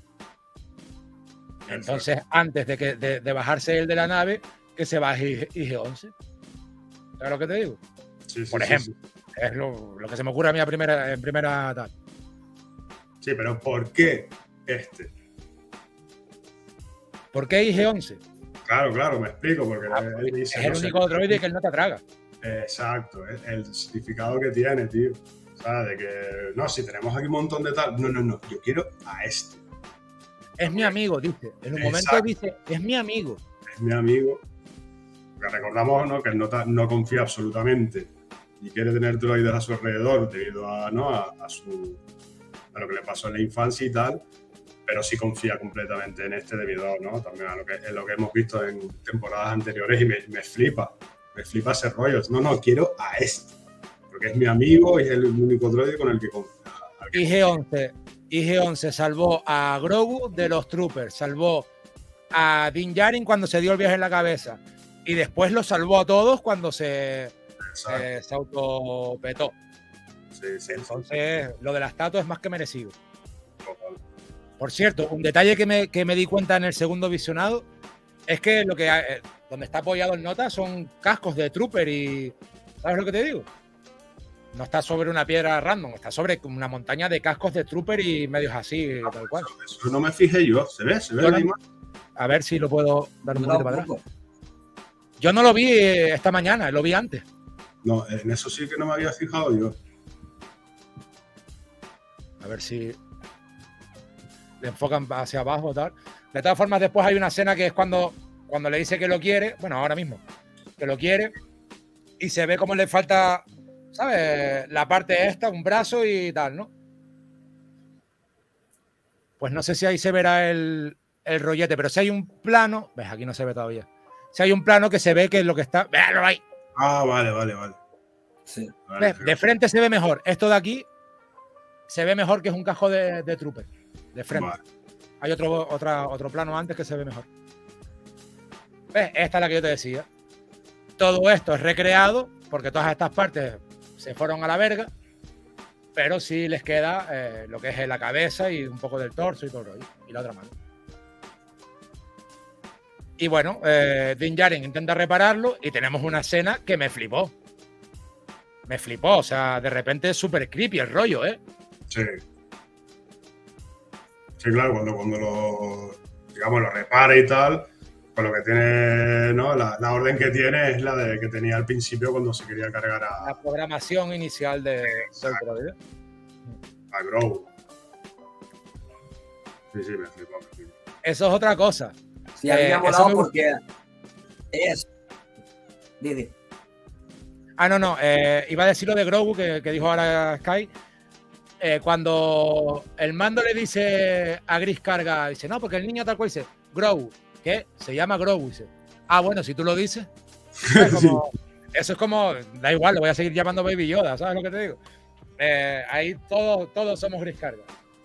Entonces, antes de, que, de, de bajarse él de la nave, que se baje I G once. ¿Sabes lo que te digo? Sí, sí, Por sí, ejemplo. sí. Es lo, lo que se me ocurre a mí a primera, en primera tal. Sí, pero ¿por qué este? ¿Por qué I G once? Claro, claro, me explico, porque Ah, él dice, Es el no sé, único droide que él no te traga. exacto, es el significado que tiene, tío. O sea, de que, no, si tenemos aquí un montón de tal, no, no, no, yo quiero a este. Es mi amigo, dice. En un momento Exacto. dice, es mi amigo. Es mi amigo. Porque recordamos, ¿no?, que él no, ta- no confía absolutamente y quiere tener droides a su alrededor debido a, ¿no?, a, a, su, a lo que le pasó en la infancia y tal, pero sí confía completamente en este debido, ¿no?, también a lo que, en lo que hemos visto en temporadas anteriores y me, me flipa. Me flipa ese rollo. No, no, quiero a este. Porque es mi amigo y es el único droide con el que confía. al que I G once. I G once salvó a Grogu de los Troopers, salvó a Din Djarin cuando se dio el viaje en la cabeza y después los salvó a todos cuando se, Exacto. eh, se autopetó. Sí, sí, sí, Entonces, lo de la estatua es más que merecido. total. Por cierto, un detalle que me, que me di cuenta en el segundo visionado es que lo que eh, donde está apoyado el nota son cascos de Trooper y ¿sabes lo que te digo? No está sobre una piedra random, está sobre una montaña de cascos de Trooper y medios así, tal cual. Eso, eso no me fijé yo. ¿Se ve? ¿Se ve Yo la no- imagen? A ver si lo puedo dar un No, poquito para atrás. poco. Yo no lo vi eh, esta mañana, lo vi antes. No, en eso sí que no me había fijado yo. A ver si le enfocan hacia abajo o tal. De todas formas, después hay una escena que es cuando, cuando le dice que lo quiere, bueno, ahora mismo, que lo quiere, y se ve como le falta, ¿sabes? La parte esta, un brazo y tal, ¿no? Pues no sé si ahí se verá el, el rollete, pero si hay un plano, ves, aquí no se ve todavía. Si hay un plano que se ve que es lo que está, véalo ahí. Ah, vale, vale, vale. Sí. Vale, ¿Ves? De frente se ve mejor. Esto de aquí se ve mejor que es un cajo de, de Trooper. De frente. Vale. Hay otro, otra, otro plano antes que se ve mejor. ¿Ves? Esta es la que yo te decía. Todo esto es recreado porque todas estas partes se fueron a la verga, pero sí les queda eh, lo que es la cabeza y un poco del torso y todo el rollo. Y la otra mano. Y bueno, eh, Din Djarin intenta repararlo y tenemos una escena que me flipó. Me flipó, o sea, de repente es súper creepy el rollo, ¿eh? Sí. Sí, claro, cuando, cuando lo, digamos, lo repara y tal, pues lo que tiene, ¿no? La, la orden que tiene es la de que tenía al principio cuando se quería cargar a, La programación inicial de, del droide. a Grogu. Sí, sí, me flipó, me flipó. Eso es otra cosa. Sí, a mí Eh, me ha eso molado me gusta. porque es. Didi. Ah, no, no. Eh, iba a decir lo de Grogu que, que dijo ahora Sky. Eh, cuando el mando le dice a Gris Carga, dice, no, porque el niño tal cual dice, Grogu, ¿qué? Se llama Grogu, dice. Ah, bueno, si tú lo dices. Es como- eso es como, da igual, lo voy a seguir llamando Baby Yoda, ¿sabes lo que te digo? Eh, ahí todos, todos somos Gris Carga.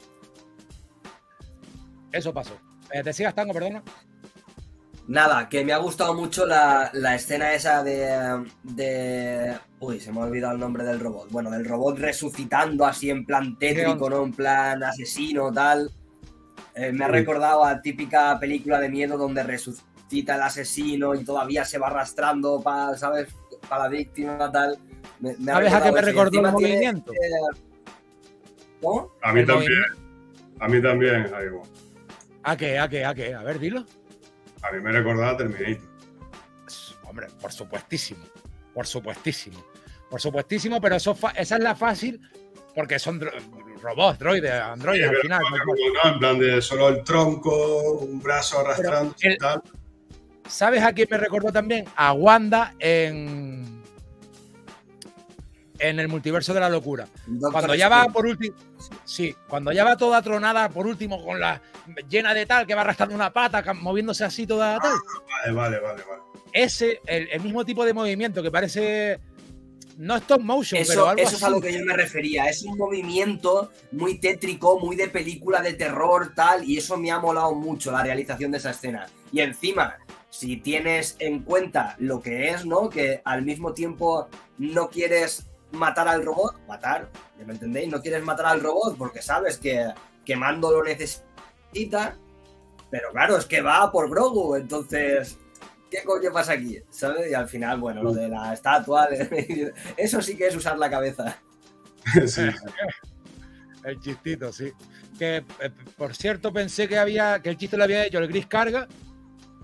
Eso pasó. Eh, ¿Te sigas, Tango, perdona? Nada, que me ha gustado mucho la, la escena esa de, de. Uy, se me ha olvidado el nombre del robot. Bueno, del robot resucitando así en plan tétrico, ¿no? En plan asesino, tal. Eh, me ha Sí. recordado a típica película de miedo donde resucita el asesino y todavía se va arrastrando para, ¿sabes? Para la víctima, tal. Me, me ha ¿Sabes a qué recordado me eso. Y recordó el encima tiene, movimiento? eh, ¿Cómo? A mí El también, movimiento. a mí también, Jaibo. ¿A qué? ¿A qué? ¿A qué? A ver, dilo. A mí me recordaba Terminator. Hombre, por supuestísimo. Por supuestísimo. Por supuestísimo, pero eso fa- esa es la fácil porque son dro- robots, droides, androides al Pero final. como- tal cual. como no, en plan de solo el tronco, un brazo arrastrando el- y tal. ¿Sabes a quién me recordó también? A Wanda en. En el multiverso de la locura. Doctor Cuando ya va Strange. por último. Sí, cuando ya va toda tronada por último, con la llena de tal, que va arrastrando una pata, ca- moviéndose así toda tal. Vale, vale, vale, vale. Ese, el, el mismo tipo de movimiento que parece. No stop motion, pero Eso, algo eso es a así. lo que yo me refería. Es un movimiento muy tétrico, muy de película de terror, tal, y eso me ha molado mucho la realización de esa escena. Y encima, si tienes en cuenta lo que es, ¿no? Que al mismo tiempo no quieres matar al robot, matar, ¿ya me entendéis? No quieres matar al robot porque sabes que, que Mando lo necesita, pero claro, es que va por Grogu, entonces... ¿Qué coño pasa aquí? ¿Sabes? Y al final, bueno, lo de la estatua, eso sí que es usar la cabeza. Sí, sí. El chistito, sí. Que, eh, por cierto, pensé que había que el chiste lo había hecho el Gris Carga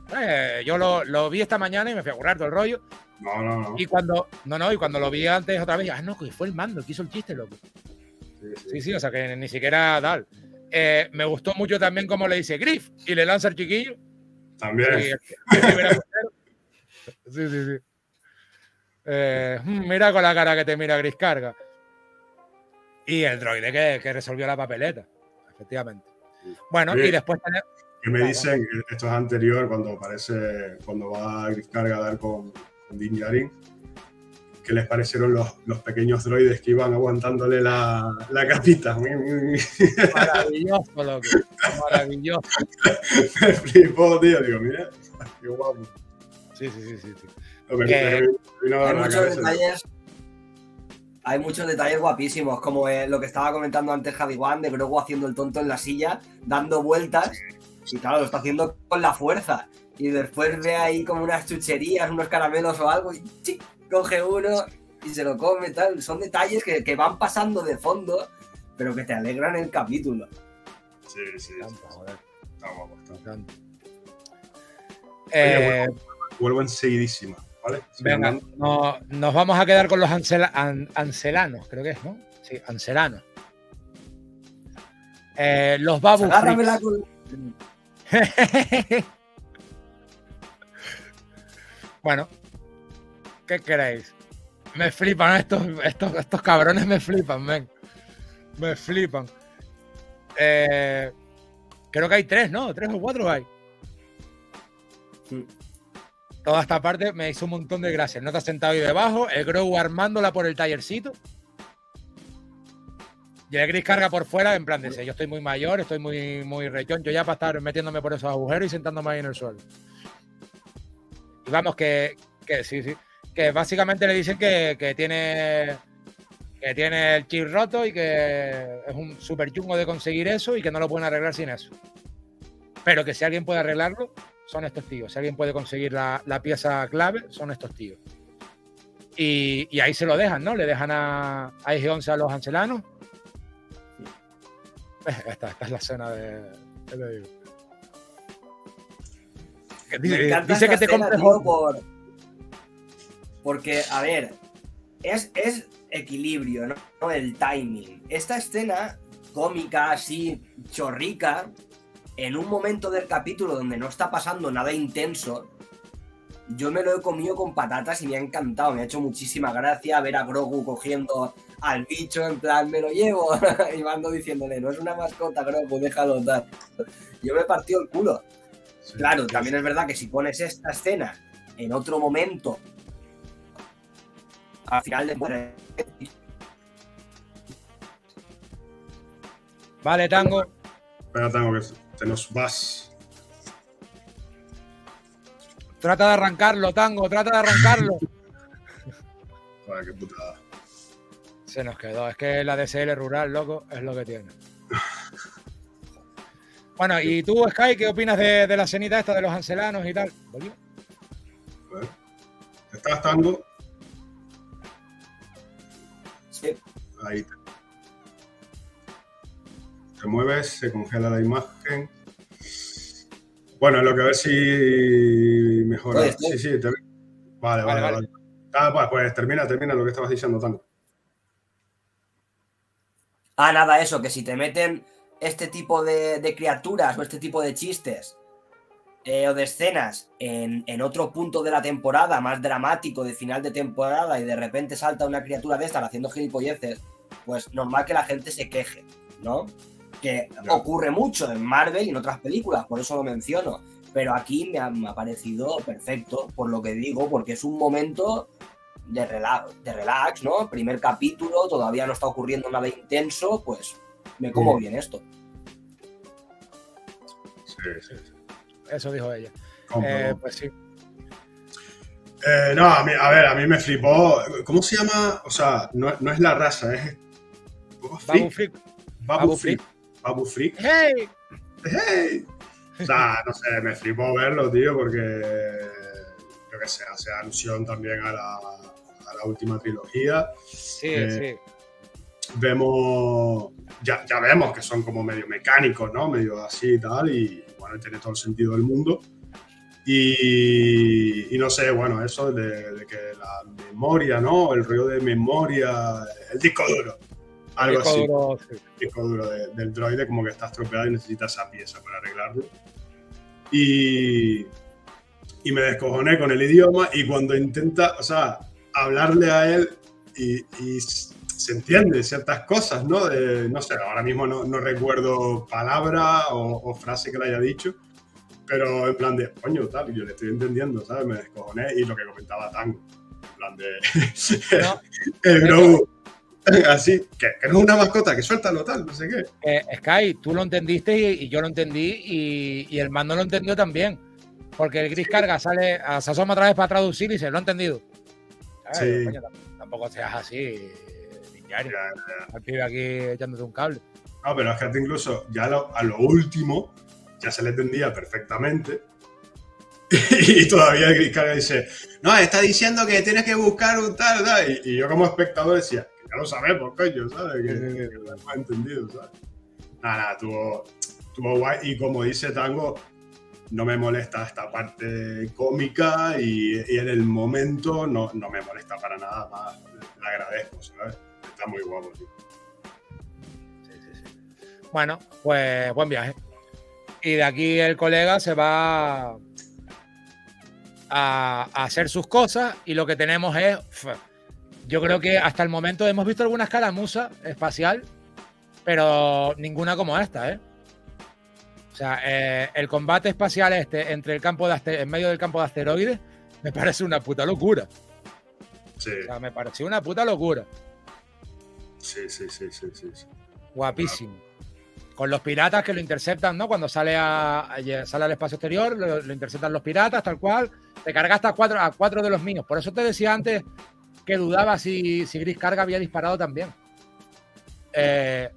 Eh, yo lo, lo vi esta mañana y me fui a currar todo el rollo. No, no, no. Y cuando, no, no, y cuando lo vi antes otra vez, ah, no, que fue el mando, que hizo el chiste, loco. Sí, sí. Sí, sí, o sea que ni siquiera tal. Eh, me gustó mucho también como le dice Griff y le lanza el chiquillo. También. Sí, el, el primer agujero. Sí, sí, sí. Eh, mira con la cara que te mira Griff Carga. Y el droide que, que resolvió la papeleta, efectivamente. Bueno, Sí. y después tener... Que me Vale. dicen, esto es anterior, cuando aparece, cuando va Griff Karga a dar con, con Din Djarin, que les parecieron los, los pequeños droides que iban aguantándole la, la capita. Maravilloso, loco. Maravilloso. Me flipó, tío. Digo, mira, qué guapo. Sí, sí, sí, sí. sí. Lo que Que- me vino a Hay la muchos cabeza. detalles. Hay muchos detalles guapísimos, como eh, lo que estaba comentando antes Javi Wan, de Grogu haciendo el tonto en la silla, dando vueltas. Y claro, lo está haciendo con la fuerza. Y después ve ahí como unas chucherías, unos caramelos o algo, y ¡chic! Coge uno y se lo come, tal. Son detalles que, que van pasando de fondo, pero que te alegran el capítulo. Sí, sí, Tanto, joder, está guapo. Está. tanto. Eh, Vuelvo enseguidísima, ¿vale? venga, Sigan no- nos vamos a quedar con los ancela- an- ancelanos, creo que es, ¿no? Sí, ancelanos. Eh, los Babu Agárramela Freaks. con... Bueno, ¿qué queréis? Me flipan estos, estos, estos cabrones, me flipan, men. Me flipan. Eh, creo que hay tres, ¿no? Tres o cuatro hay. Toda esta parte me hizo un montón de gracias. No te has sentado ahí debajo, el Grogu armándola por el tallercito. Y el Gris carga por fuera en plan de yo estoy muy mayor, estoy muy, muy rechoncho ya para estar metiéndome por esos agujeros y sentándome ahí en el suelo. Y vamos, que, que sí, sí. Que básicamente le dicen que, que tiene que tiene el chip roto y que es un súper chungo de conseguir eso y que no lo pueden arreglar sin eso. Pero que si alguien puede arreglarlo, son estos tíos. Si alguien puede conseguir la, la pieza clave, son estos tíos. Y, y ahí se lo dejan, ¿no? Le dejan a, a I G once a los ancelanos. Esta, esta es la escena de... ¿Qué te digo? Que Me dice encanta dice que esta te escena, compres tío, otro. por... Porque, a ver, es, es equilibrio, ¿no? ¿no? El timing. Esta escena cómica, así, chorrica, en un momento del capítulo donde no está pasando nada intenso, yo me lo he comido con patatas y me ha encantado. Me ha hecho muchísima gracia ver a Grogu cogiendo al bicho, en plan, me lo llevo, y mando diciéndole, no es una mascota, Grogu, déjalo dar. Yo me he partido el culo. Sí, Claro, sí, también es verdad que si pones esta escena en otro momento, al final de... Vale, Tango. Espera, tengo que te nos vas. Trata de arrancarlo, Tango, trata de arrancarlo. Joder, qué putada. Se nos quedó. Es que la D S L rural, loco, es lo que tiene. Bueno, ¿y tú, Sky, qué opinas de, de la escenita esta de los ancelanos y tal? ¿Volvió? A ver. ¿Estás Tango? Sí. Ahí te, te mueves, se congela la imagen. Bueno, lo que a ver si mejora. Oye, estoy- Sí, sí, te... vale, vale, Vale, vale. vale. Ah, pues, pues termina, termina lo que estabas diciendo, Tango. Ah, nada, eso, que si te meten este tipo de, de criaturas o este tipo de chistes eh, o de escenas en, en otro punto de la temporada, más dramático, de final de temporada, y de repente salta una criatura de estas haciendo gilipolleces, pues normal que la gente se queje, ¿no? Que Ya. ocurre mucho en Marvel y en otras películas, por eso lo menciono. Pero aquí me ha, me ha parecido perfecto, por lo que digo, porque es un momento de relax, de relax, ¿no? Primer capítulo, todavía no está ocurriendo nada intenso, pues me como Mm. bien esto. Sí, sí, sí. Eso dijo ella. Compro, Eh, compro. pues sí. Eh, no, a, mí, a ver, a mí me flipó. ¿Cómo se llama? O sea, no, no es la raza, es. Babu Freak. Freak. Babu Babu Freak. Babu Freak. ¡Hey! ¡Hey! O sea, no sé, me flipó verlo, tío, porque. Yo qué sé, hace alusión también a la, a la última trilogía. Sí, Eh, sí. Vemos. Ya, ya vemos que son como medio mecánicos, ¿no? Medio así y tal, y bueno, tiene todo el sentido del mundo. Y, y no sé, bueno, eso de, de que la memoria, ¿no? El rollo de memoria, el disco duro. Algo disco así. duro, sí. El disco duro de, del droide, como que está estropeado y necesita esa pieza para arreglarlo. Y, y me descojoné con el idioma y cuando intenta, o sea, hablarle a él y, y se entiende ciertas cosas, ¿no? De, no sé, ahora mismo no, no recuerdo palabra o, o frase que le haya dicho, pero en plan de, coño, tal, yo le estoy entendiendo, ¿sabes? Me descojoné y lo que comentaba Tango, en plan de, No, el Grogu, así, que, que no es una mascota, que suéltalo, tal, no sé qué. eh, Sky, tú lo entendiste y, y yo lo entendí y, y el man no lo entendió también. Porque el Gris Carga sale, se asoma otra vez para traducir y dice, lo he entendido. ¿Sabes? Sí. Coño, tampoco seas así, Ninjari. Al pibe aquí echándote un cable. No, pero es que incluso ya lo, a lo último ya se le entendía perfectamente y todavía el Gris Carga dice, no, está diciendo que tienes que buscar un tal, tal. Y, y yo como espectador decía, que ya lo sabemos, coño, ¿sabes? Que, que, que lo hemos entendido, ¿sabes? Nada, nada, tuvo, tuvo guay y como dice Tango, no me molesta esta parte cómica y, y en el momento no, no me molesta para nada más. Le agradezco, ¿sabes? Está muy guapo, tío. Sí, sí, sí. Bueno, pues buen viaje. Y de aquí el colega se va a, a hacer sus cosas y lo que tenemos es... Yo creo que hasta el momento hemos visto alguna escaramuza espacial, pero ninguna como esta, ¿eh? O sea, eh, el combate espacial este entre el campo de aster- en medio del campo de asteroides me parece una puta locura. Sí, O sea, me pareció una puta locura. sí, sí, sí, sí, sí, sí. Guapísimo. Con los piratas que lo interceptan, ¿no? Cuando sale, a, a- sale al espacio exterior, lo, lo interceptan los piratas, tal cual. Te cargaste a cuatro, a cuatro de los míos. Por eso te decía antes que dudaba si, si Gris Carga había disparado también. Eh,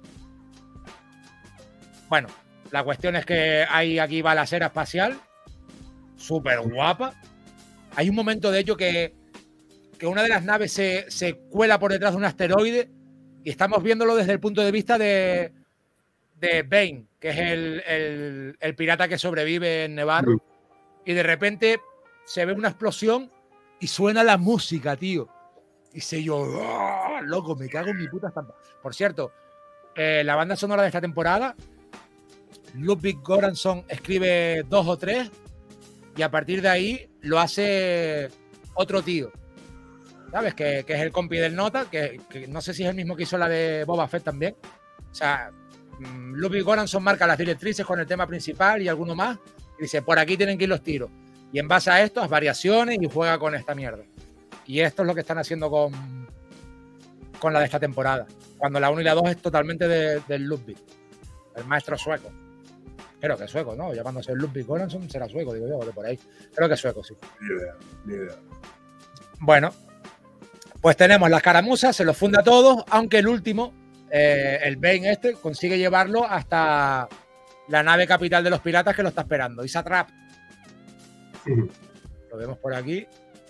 bueno, la cuestión es que hay aquí balacera espacial, súper guapa. Hay un momento, de hecho, que, que una de las naves se, se cuela por detrás de un asteroide y estamos viéndolo desde el punto de vista de, de Bane, que es el, el, el pirata que sobrevive en Nevarro. Y de repente se ve una explosión y suena la música, tío. Y sé yo, ¡oh, loco, me cago en mi puta estampa! Por cierto, eh, la banda sonora de esta temporada, Ludwig Göransson escribe dos o tres y a partir de ahí lo hace otro tío, ¿sabes? Que, que es el compi del Nota, que, que no sé si es el mismo que hizo la de Boba Fett también. O sea, mmm, Ludwig Göransson marca las directrices con el tema principal y alguno más y dice, por aquí tienen que ir los tiros. Y en base a esto, haz variaciones y juega con esta mierda. Y esto es lo que están haciendo con, con la de esta temporada. Cuando la uno y la dos es totalmente del de Ludwig, el maestro sueco. Creo que es sueco, ¿no? Llamándose Ludwig Göransson, será sueco, digo yo, o de por ahí. Creo que es sueco, sí. Ni idea, ni idea. Bueno, pues tenemos las caramuzas, se los funda a todos, aunque el último, eh, el Bane este, consigue llevarlo hasta la nave capital de los piratas que lo está esperando. Isa Trap. Lo vemos por aquí.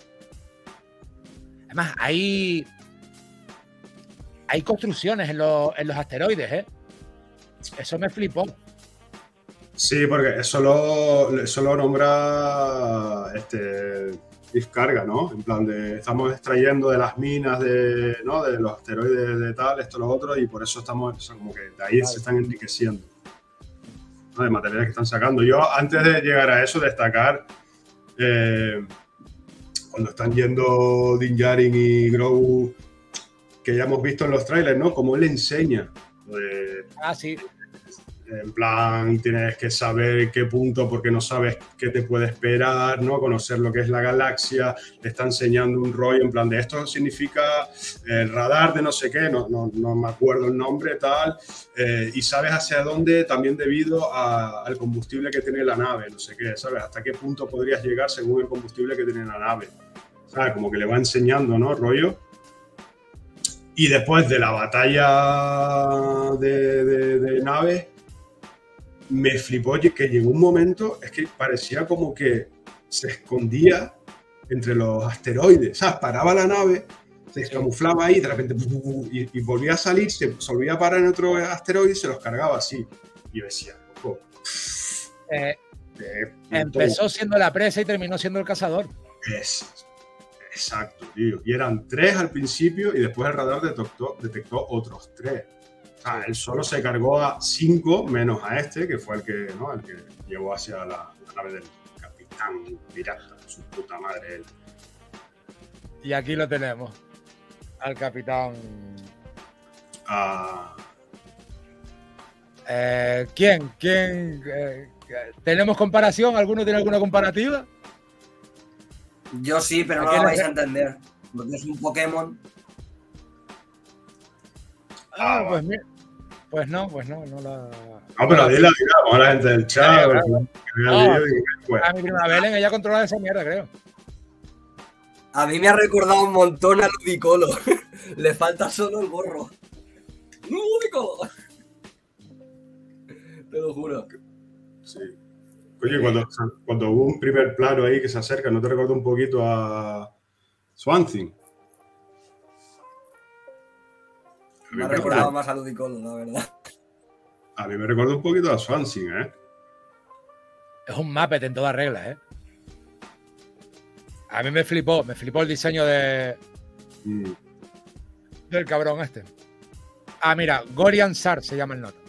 Además, hay, hay construcciones en los, en los asteroides, ¿eh? Eso me flipó. Sí, porque eso lo, eso lo nombra este, Gris Carga, ¿no? En plan de, estamos extrayendo de las minas de, ¿no? De los asteroides de tal, esto, lo otro, y por eso estamos, o sea, como que de ahí se están enriqueciendo, ¿no? De materiales que están sacando. Yo, antes de llegar a eso, destacar eh, cuando están yendo Din Djarin y Grogu, que ya hemos visto en los trailers, ¿no? Cómo él enseña. De, Ah, sí. En plan, tienes que saber qué punto porque no sabes qué te puede esperar, ¿no? Conocer lo que es la galaxia, te está enseñando un rollo en plan de esto significa el radar de no sé qué, no, no, no me acuerdo el nombre, tal, eh, y sabes hacia dónde también debido a, al combustible que tiene la nave, no sé qué, ¿sabes? Hasta qué punto podrías llegar según el combustible que tiene la nave, ¿sabes? Como que le va enseñando, ¿no? Rollo. Y después de la batalla de, de, de naves, me flipó que llegó un momento, es que parecía como que se escondía entre los asteroides, ¿sabes? Paraba la nave, se camuflaba ahí, de repente, y, y volvía a salir, se, se volvía a parar en otro asteroide y se los cargaba así. Y yo decía, ojo. Eh, Que Empezó siendo la presa y terminó siendo el cazador. Es, exacto, tío. Y eran tres al principio y después el radar detectó, detectó otros tres. O sea, él solo se cargó a cinco menos a este, que fue el que, ¿no? el que llevó hacia la, la nave del capitán pirata, su puta madre. Él. Y aquí lo tenemos. Al capitán. Ah, Eh, ¿Quién? ¿Quién? Eh, ¿Tenemos comparación? ¿Alguno tiene alguna comparativa? Yo sí, pero ¿A no quién la le- vais a entender. Porque es un Pokémon. Ah, Ah, pues, mi- pues no, pues no, no la. no, pero dile, digamos, a la gente del chat, Claro, que claro. vea No, el vídeo y que pues, A mi prima Belén, ella controla esa mierda, creo. A mí me ha recordado un montón a Ludicolo. Le falta solo el gorro. ¡Ludicolo! Te lo juro. sí. Oye, cuando, cuando hubo un primer plano ahí que se acerca, ¿no te recordó un poquito a Swansea? A mí Me ha me recordado recordó- más a Ludicolo, la verdad. a mí me recordó un poquito a Swansea, ¿eh? Es un Muppet en todas reglas, ¿eh? A mí me flipó, me flipó el diseño de, Mm. del cabrón este. Ah, mira, Gorian Sar se llama el nota.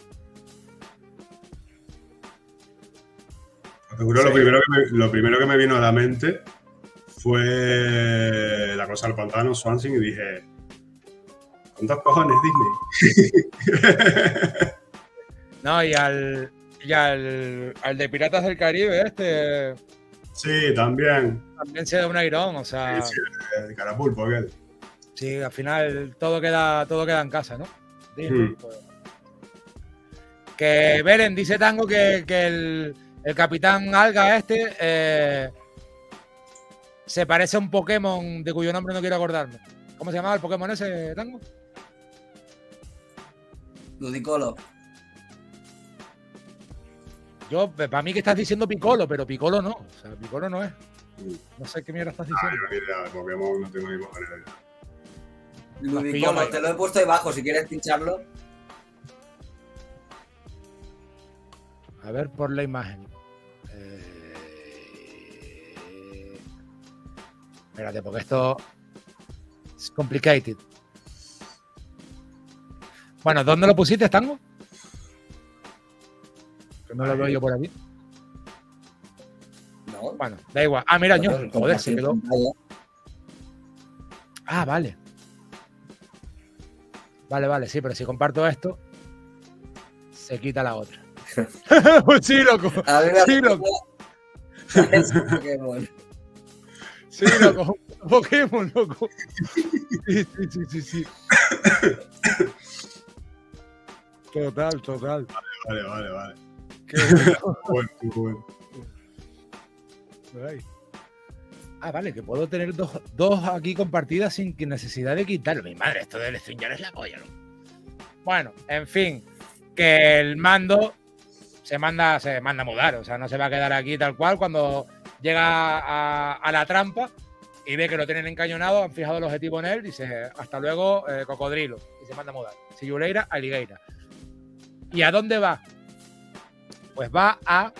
Te juro, Sí. lo, primero que me, lo primero que me vino a la mente fue la cosa del pantano, Swansea, y dije, ¿cuántos cojones Disney? No, y al, y al, al de Piratas del Caribe, este, Sí, también. también se da un airón, o sea, Sí, sí, el carapulpo aquel. sí, al final todo queda, todo queda en casa, ¿no? Disney, Hmm. pues. Que Beren dice Tango que, que el, el capitán Alga este eh, se parece a un Pokémon de cuyo nombre no quiero acordarme. ¿Cómo se llamaba el Pokémon ese, Tango? Ludicolo. Yo, para mí que estás diciendo Piccolo, pero Piccolo no. O sea, Piccolo no es. Mm. No sé qué mierda estás Ah, diciendo. yo ni idea de Pokémon, no tengo ni idea. Ludicolo, pillado. te lo he puesto ahí abajo si quieres pincharlo. A ver, por la imagen. Eh... Espérate, porque esto es complicated. Bueno, ¿dónde lo pusiste, Tango? Que no lo veo yo por aquí. No. Bueno, da igual. Ah, mira, ño, Entonces, joder, se quedó. pantalla. Ah, vale. Vale, vale, sí, pero si comparto esto, se quita la otra. Pues sí, loco. A ver, me Sí, loco. es un Pokémon. Sí, loco. Un Pokémon, loco. Sí, sí, sí, sí, sí. Total, total. Vale, vale, vale. Qué bueno. Bueno, bueno. Ay. Ah, vale, que puedo tener dos, dos aquí compartidas sin que necesidad de quitarlo. Mi madre, esto del StreamYard es la polla, ¿no? Bueno, en fin, que el mando se manda, se manda a mudar, o sea, no se va a quedar aquí tal cual. Cuando llega a, a la trampa y ve que lo tienen encañonado, han fijado el objetivo en él, dice, hasta luego, eh, cocodrilo, y se manda a mudar. Si Yuleira, alligator. ¿Y a dónde va? Pues va a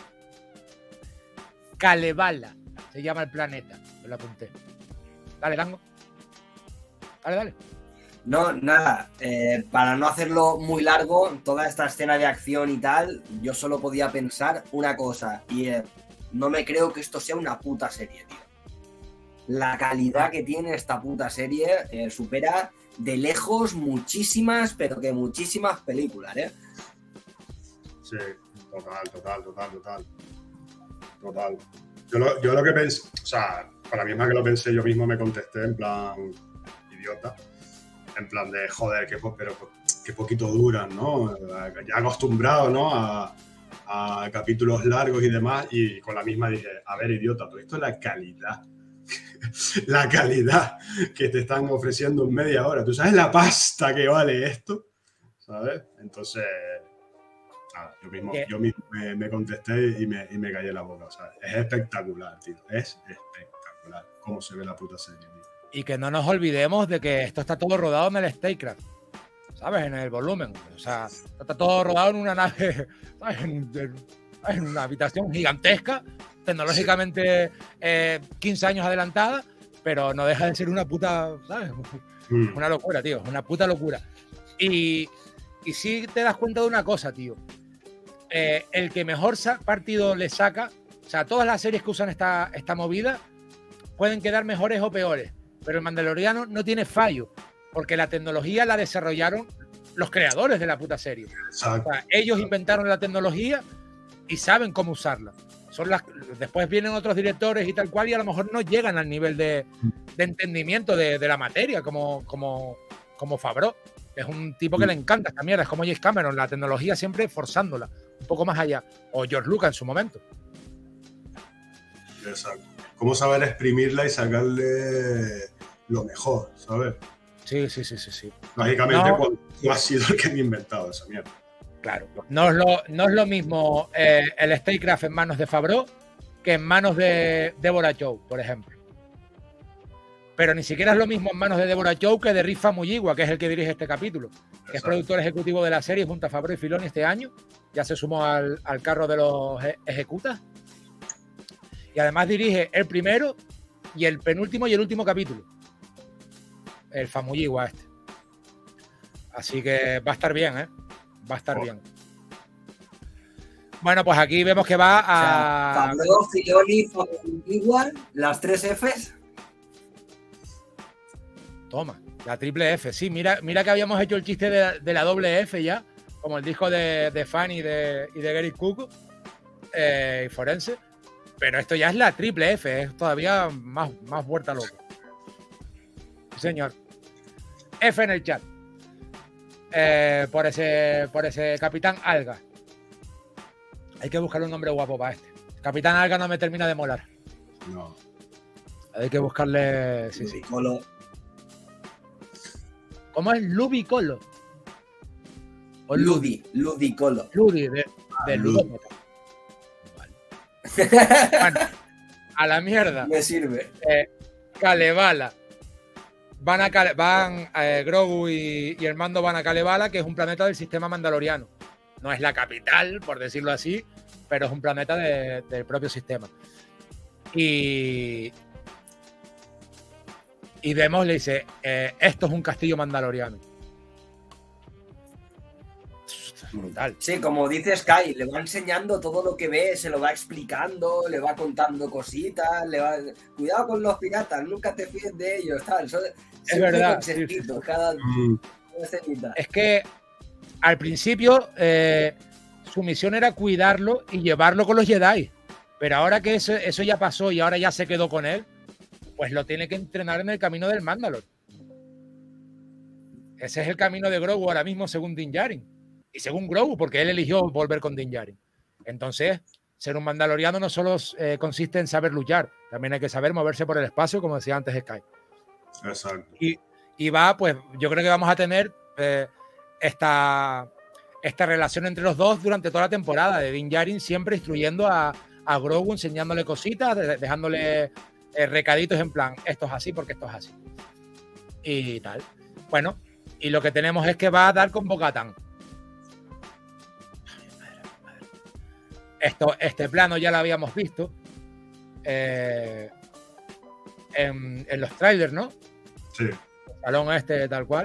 Kalevala, se llama el planeta. Me lo apunté. Dale, Tango. Dale, dale. No, nada, eh, para no hacerlo muy largo, toda esta escena de acción y tal, yo solo podía pensar una cosa, y eh, no me creo que esto sea una puta serie, tío. La calidad que tiene esta puta serie eh, supera de lejos muchísimas, pero que muchísimas películas, ¿eh? Sí, total, total, total, total. Total. Yo lo, yo lo que pensé, o sea, para mí es más que lo pensé, yo mismo me contesté en plan idiota. En plan de, joder, qué, po- pero qué poquito duran, ¿no? Ya acostumbrado, ¿no? A, a capítulos largos y demás, y con la misma dije, a ver, idiota, pero esto es la calidad. La calidad que te están ofreciendo en media hora. ¿Tú sabes la pasta que vale esto? ¿Sabes? Entonces, nada, yo mismo, ¿Qué? yo mismo me, me contesté y me, y me callé la boca. O sea, es espectacular, tío. Es espectacular cómo se ve la puta serie, tío. Y que no nos olvidemos de que esto está todo rodado en el Statecraft, ¿sabes? En el volumen. O sea, está todo rodado en una nave, ¿sabes? En, en- en una habitación gigantesca, tecnológicamente eh, quince años adelantada, pero no deja de ser una puta, ¿sabes? Mm. Una locura, tío, una puta locura. Y, y sí te das cuenta de una cosa, tío. Eh, el que mejor partido le saca, o sea, todas las series que usan esta, esta movida pueden quedar mejores o peores, pero el Mandaloriano no tiene fallo, porque la tecnología la desarrollaron los creadores de la puta serie. Exacto. O sea, ellos inventaron la tecnología y saben cómo usarla. Son las, después vienen otros directores y tal cual, y a lo mejor no llegan al nivel de, de entendimiento de, de la materia como, como, como Favreau. Es un tipo que le encanta esta mierda, es como James Cameron, la tecnología siempre forzándola un poco más allá. O George Lucas en su momento. Exacto. Cómo saber exprimirla y sacarle lo mejor, ¿sabes? Sí, sí, sí, sí, sí. Lógicamente, No. cuando tú has sido el que me ha inventado esa mierda. Claro. No es lo, no es lo mismo eh, el Statecraft en manos de Favreau que en manos de Deborah Chow, por ejemplo. Pero ni siquiera es lo mismo en manos de Deborah Chow que de Rick Famuyiwa, que es el que dirige este capítulo, que es Exacto. productor ejecutivo de la serie junto a Favreau y Filoni este año. Ya se sumó al, al carro de los e- ejecutas. Y además dirige el primero y el penúltimo y el último capítulo. El Famuyiwa este. Así que va a estar bien, ¿eh? Va a estar Oh. bien. Bueno, pues aquí vemos que va O sea, a... Favreau, Filoni, Famuyiwa, las tres Fs. Toma, la triple F. Sí, mira, mira que habíamos hecho el chiste de, de la doble F ya, como el disco de, de Fanny y de, y de Gary Cook eh, y Forense. Pero esto ya es la triple F, es todavía más, más vuelta loca. Sí, señor. F en el chat. Eh, por, ese, por ese Capitán Alga. Hay que buscarle un nombre guapo para este. Capitán Alga no me termina de molar. No. Hay que buscarle. Sí, sí. Colo. ¿Cómo es? Ludicolo. O Ludi, Ludicolo. Ludi, de, de Ludi. ludópata. Vale. Bueno, a la mierda. Me sirve. Eh, Kalevala. Van a Kale- van eh, Grogu y, y el mando van a Kalevala, que es un planeta del sistema mandaloriano. No es la capital, por decirlo así, pero es un planeta de- del propio sistema. Y, y vemos, le dice, eh, esto es un castillo mandaloriano. Brutal. Sí, como dice Sky, le va enseñando todo lo que ve, se lo va explicando, le va contando cositas, le va... Cuidado con los piratas, nunca te fíes de ellos, tal. Son- siempre verdad, consejitos, sí, sí. cada Mm. escenita. Es que al principio eh, su misión era cuidarlo y llevarlo con los Jedi. Pero ahora que eso, eso ya pasó y ahora ya se quedó con él, pues lo tiene que entrenar en el camino del Mandalor. Ese es el camino de Grogu ahora mismo, según Din Djarin. Y según Grogu, porque él eligió volver con Din Djarin. Entonces, ser un mandaloriano no solo eh, consiste en saber luchar, también hay que saber moverse por el espacio, como decía antes Sky. Exacto. Y, y va, pues yo creo que vamos a tener eh, esta, esta relación entre los dos durante toda la temporada, de Din Djarin siempre instruyendo a, a Grogu, enseñándole cositas, de- dejándole eh, recaditos en plan, esto es así porque esto es así. Y tal. Bueno, y lo que tenemos es que va a dar con Bo-Katan. Esto, este plano ya lo habíamos visto eh, en, en los trailers, ¿no? Sí. Salón este tal cual.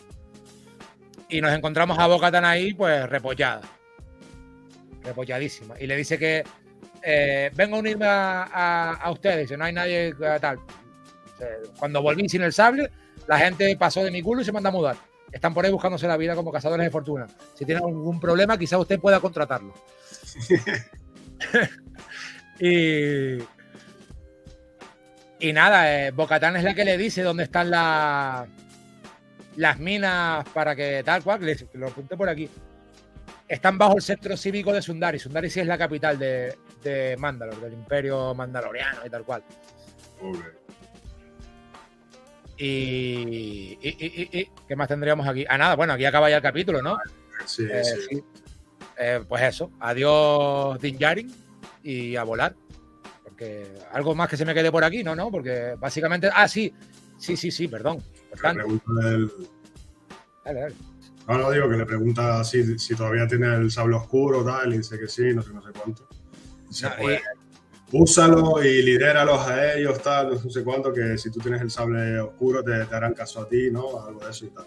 Y nos encontramos a Bo-Katan ahí, pues repollada. Repolladísima. Y le dice que eh, vengo a unirme a, a, a ustedes. Dice, no hay nadie eh, tal. O sea, cuando volví sin el sable, la gente pasó de mi culo y se manda a mudar. Están por ahí buscándose la vida como cazadores de fortuna. Si tienen algún problema, quizás usted pueda contratarlo. y, y nada, eh, Bo-Katan es la que le dice dónde están la, las minas para que tal cual, que lo apunté por aquí. Están bajo el centro cívico de Sundari. Sundari sí es la capital de, de Mandalor, del imperio mandaloriano y tal cual. Ok. Y, y, y, y- y- ¿qué más tendríamos aquí? Ah, nada, bueno, aquí acaba ya el capítulo, ¿no? Sí, Eh, sí. sí. Eh, pues eso, adiós Din Djarin y a volar. Porque algo más que se me quede por aquí, no, no, porque básicamente. Ah, sí, sí, sí, sí, perdón. La Importante. pregunta del. Dale, dale. No, no, digo que le pregunta si, si todavía tiene el sable oscuro, tal, y dice que sí, no sé, no sé cuánto. Dice, No, pues, y- úsalo y lidéralos a ellos, tal, no sé cuánto, que si tú tienes el sable oscuro te, te harán caso a ti, ¿no? Algo de eso y tal.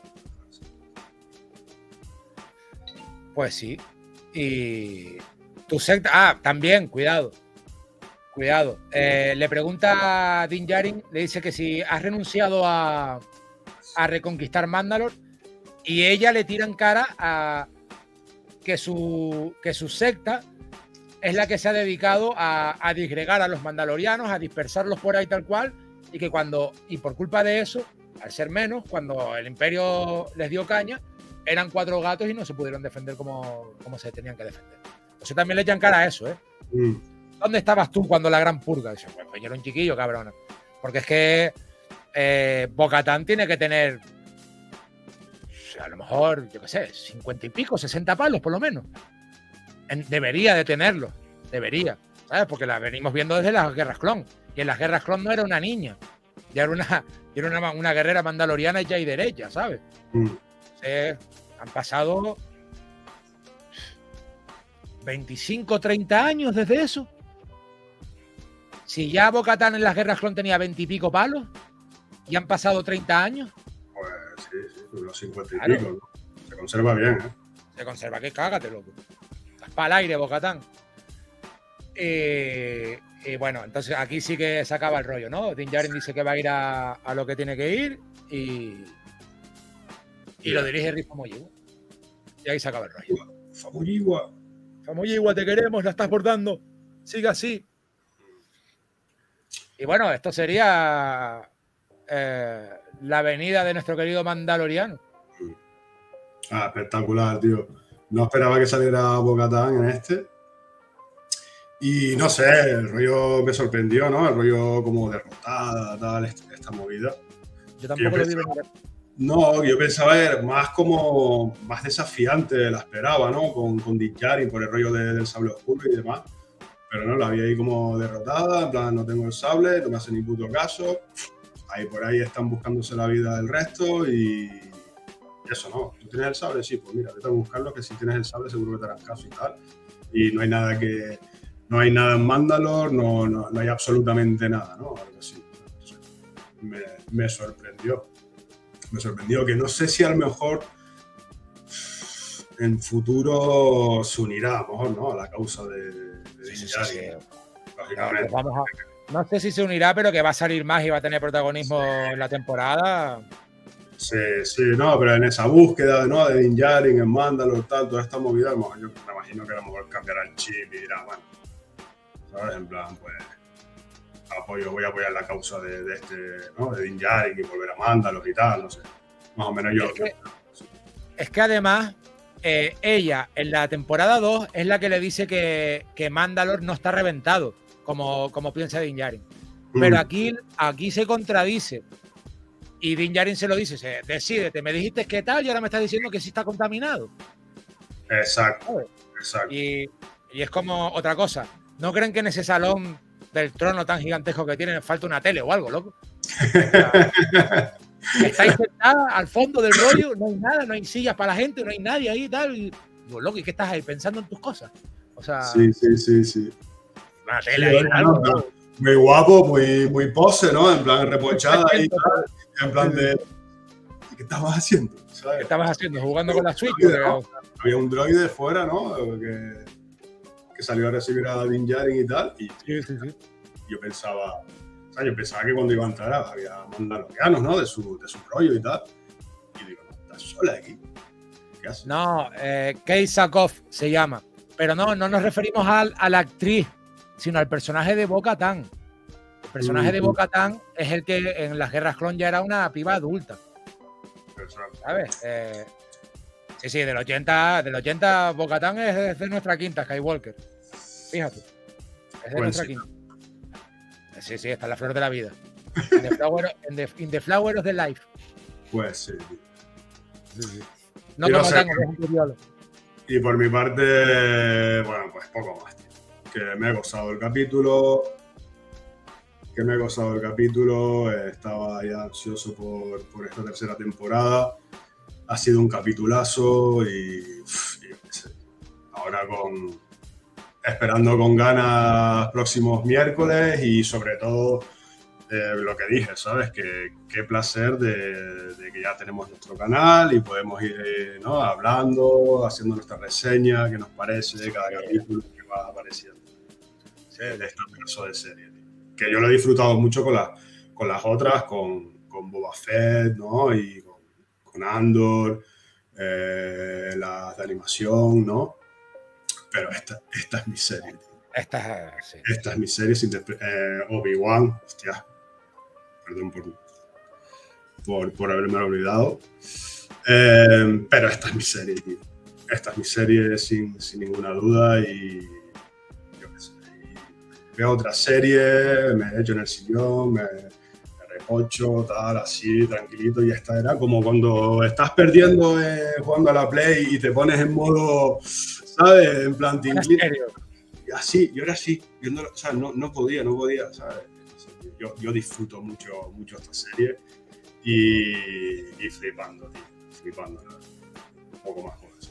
Pues sí. Y tu secta. Ah, también, cuidado. Cuidado. Eh, le pregunta a Din Djarin, le dice que si has renunciado a, a reconquistar Mandalor, y ella le tira en cara a que su, que su secta es la que se ha dedicado a, a disgregar a los mandalorianos, a dispersarlos por ahí tal cual, y que cuando, y por culpa de eso, al ser menos, cuando el Imperio les dio caña, eran cuatro gatos y no se pudieron defender como, como se tenían que defender. Eso también le echan cara a eso, ¿eh? Mm. ¿Dónde estabas tú cuando la gran purga? Dice, pues, pues yo era un chiquillo, cabrona. Porque es que eh, Bo-Katan tiene que tener, o sea, a lo mejor, yo qué sé, cincuenta y pico, sesenta palos por lo menos. En, debería de tenerlo, debería, ¿sabes? Porque la venimos viendo desde las guerras clon. Y en las guerras clon no era una niña, ya era una, ya era una, una guerrera mandaloriana ya y derecha, ¿sabes? Mm. Eh, han pasado veinticinco, treinta años desde eso. Si ya Bo-Katan en las guerras clon tenía veinte y pico palos y han pasado treinta años, Pues sí, sí, unos cincuenta y Claro. pico, ¿no? Se conserva bien, ¿eh? se conserva que cágate, loco. Estás para el aire, Bo-Katan. Eh, y bueno, entonces aquí sí que se acaba el rollo, ¿no? Din Djarin dice que va a ir a, a lo que tiene que ir y, y lo dirige Rick Famuyiwa. Y ahí se acaba el rollo. Famuyiwa. Famuyiwa, te queremos, la estás bordando. Sigue así. Y bueno, esto sería eh, la venida de nuestro querido Mandaloriano. Ah, espectacular, tío. No esperaba que saliera Bo-Katan en este. Y no sé, el rollo me sorprendió, ¿no? El rollo como derrotada, tal, esta, esta movida. Yo tampoco lo vi venir. No, yo pensaba ver más como más desafiante, la esperaba, ¿no? Con, con Din Djarin por el rollo de- del sable oscuro y demás. Pero no, la vi ahí como derrotada, en plan, no tengo el sable, no me hace ni puto caso. Ahí por ahí están buscándose la vida del resto y eso no. ¿Tú tienes el sable? Sí, pues mira, vete a buscarlo, que si tienes el sable seguro que te harán caso y tal. Y no hay nada que... No hay nada en Mandalore, no, no, no hay absolutamente nada, ¿no? Algo así. Me, me sorprendió. Me sorprendió que no sé si a lo mejor en futuro se unirá, a lo mejor, ¿no? A la causa de, de Din Sí, sí, Djarin, sí. lógicamente. Pues vamos a- no sé si se unirá, pero que va a salir más y va a tener protagonismo en la temporada. Sí, sí, no, pero en esa búsqueda, ¿no? De Din Djarin en Mandalore, tal, toda esta movida, a lo mejor yo me imagino que a lo mejor cambiará el chip y dirá, bueno, ¿sabes? En plan, pues, apoyo, voy a apoyar la causa de, de este, ¿no? De Din Djarin y volver a Mandalore y tal, no sé. Más o menos yo. Es que, es que además, eh, ella en la temporada dos es la que le dice que, que Mandalore no está reventado, como, como piensa Din Djarin. Pero Mm, aquí, aquí se contradice. Y Din Djarin se lo dice, se, decídete, me dijiste que tal y ahora me estás diciendo que sí está contaminado. exacto, ¿Sabes? exacto. Y, y es como otra cosa. ¿No creen que en ese salón del trono tan gigantesco que tienen falta una tele o algo, loco? O sea, estáis sentada al fondo del rollo, no hay nada, no hay sillas para la gente, no hay nadie ahí y tal. Y digo, loco, ¿y qué estás ahí pensando en tus cosas? O sea, Sí, sí, sí, sí. una Sí, tele ahí, bueno, algo, no, ¿no? muy guapo, muy, muy pose, ¿no? En plan repochada ahí, tal, en plan de... ¿Y qué estabas haciendo? ¿Qué ¿Sabes? estabas haciendo? ¿Jugando con la Switch? Sí, Porque, ¿no? o sea, Había un droide fuera, ¿no? Que, que salió a recibir a Din Djarin y tal, y sí, sí, sí. yo pensaba, o sea, yo pensaba que cuando iba a entrar había mandalorianos, ¿no? De su, de su rollo y tal. Y digo, no, estás sola aquí. ¿Qué haces? No, eh, Kate Sackhoff se llama. Pero no, no nos referimos al- a la actriz, sino al personaje de Bo-Katan. El personaje de Mm. Bo-Katan es el que en las guerras clon ya era una piba adulta, Exacto. ¿sabes? Eh, sí, sí, del ochenta, del ochenta Bo-Katan es, es de nuestra quinta, Skywalker. Fíjate. Es de Pues nuestra sí. quinta. Sí, sí, está en la flor de la vida. In the flower, in the, in the flower of the life. Pues sí. No Yo como sé tango, que- que es un criollo. Y por mi parte, bueno, pues poco más, tío. Que me he gozado el capítulo. Que me he gozado el capítulo. eh, Estaba ya ansioso por, por esta tercera temporada. ha sido un capitulazo y, uf, y yo qué sé, ahora con esperando con ganas próximos miércoles y sobre todo eh, lo que dije, ¿sabes? Que qué placer de, de que ya tenemos nuestro canal y podemos ir eh, ¿no? hablando, haciendo nuestra reseña, qué nos parece de cada capítulo que va apareciendo. Sí, de este pedazo de serie. Que yo lo he disfrutado mucho con, la, con las otras, con, con Boba Fett, ¿no? Y con, con Andor, eh, las de animación, ¿no? Pero esta, esta es mi serie, tío. Esta, sí. Esta es mi serie sin eh, Obi-Wan, hostia, perdón por, por, por haberme olvidado. Eh, pero esta es mi serie, tío. Esta es mi serie sin, sin ninguna duda y yo qué sé. Y veo otra serie, me echo en el sillón, me, me repocho, tal, así, tranquilito. Y esta era como cuando estás perdiendo eh, jugando a la Play y te pones en modo, ¿sabes? En plan, te ¿En serio? Así, yo era así, viéndolo, o sea, no, no podía, no podía, ¿sabes? Yo, yo disfruto mucho, mucho esta serie y, y flipando, tío, flipando, ¿no? Un poco más con eso.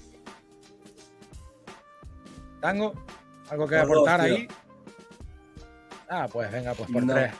¿Tango? ¿Algo que Por dos, aportar tío. ahí? Ah, pues venga, pues por No. tres.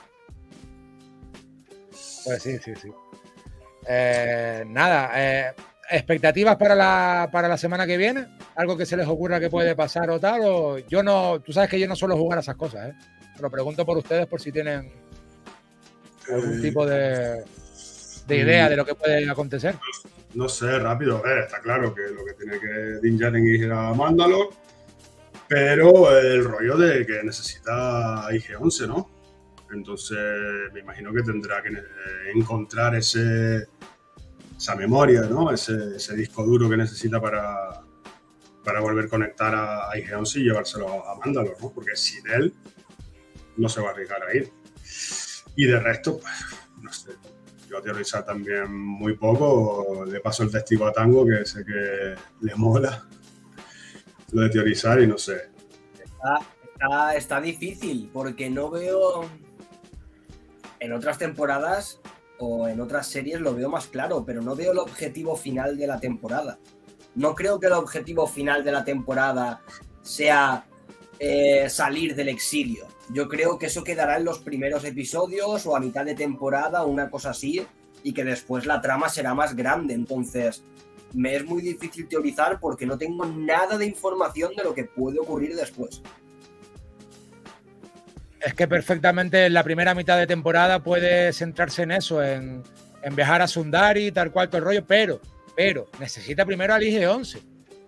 Pues sí, sí, sí. Eh, nada, eh, ¿expectativas para la, para la semana que viene? ¿Algo que se les ocurra que puede pasar o tal? O yo no, tú sabes que yo no suelo jugar a esas cosas, ¿eh? Te lo pregunto por ustedes por si tienen algún Eh, tipo de, de idea de lo que puede acontecer. No sé, rápido, a ver, está claro que lo que tiene que Din Djarin es ir a Mandalore, pero el rollo de que necesita I G once, ¿no? Entonces me imagino que tendrá que eh, encontrar ese, esa memoria, ¿no? Ese, ese disco duro que necesita para, para volver a conectar a, a I G once y llevárselo a, a Mandalore, ¿no? Porque sin él no se va a arriesgar a ir. Y de resto, pues, no sé. Yo a teorizar también muy poco. Le paso el testigo a Tango, que sé que le mola lo de teorizar y no sé. Está, está, está difícil porque no veo en otras temporadas o en otras series lo veo más claro, pero no veo el objetivo final de la temporada. No creo que el objetivo final de la temporada sea eh, salir del exilio. Yo creo que eso quedará en los primeros episodios o a mitad de temporada o una cosa así, y que después la trama será más grande. Entonces, me es muy difícil teorizar porque no tengo nada de información de lo que puede ocurrir después. Es que perfectamente en la primera mitad de temporada puede centrarse en eso, en, en viajar a Sundari, tal cual, todo el rollo, pero, pero necesita primero al I G once.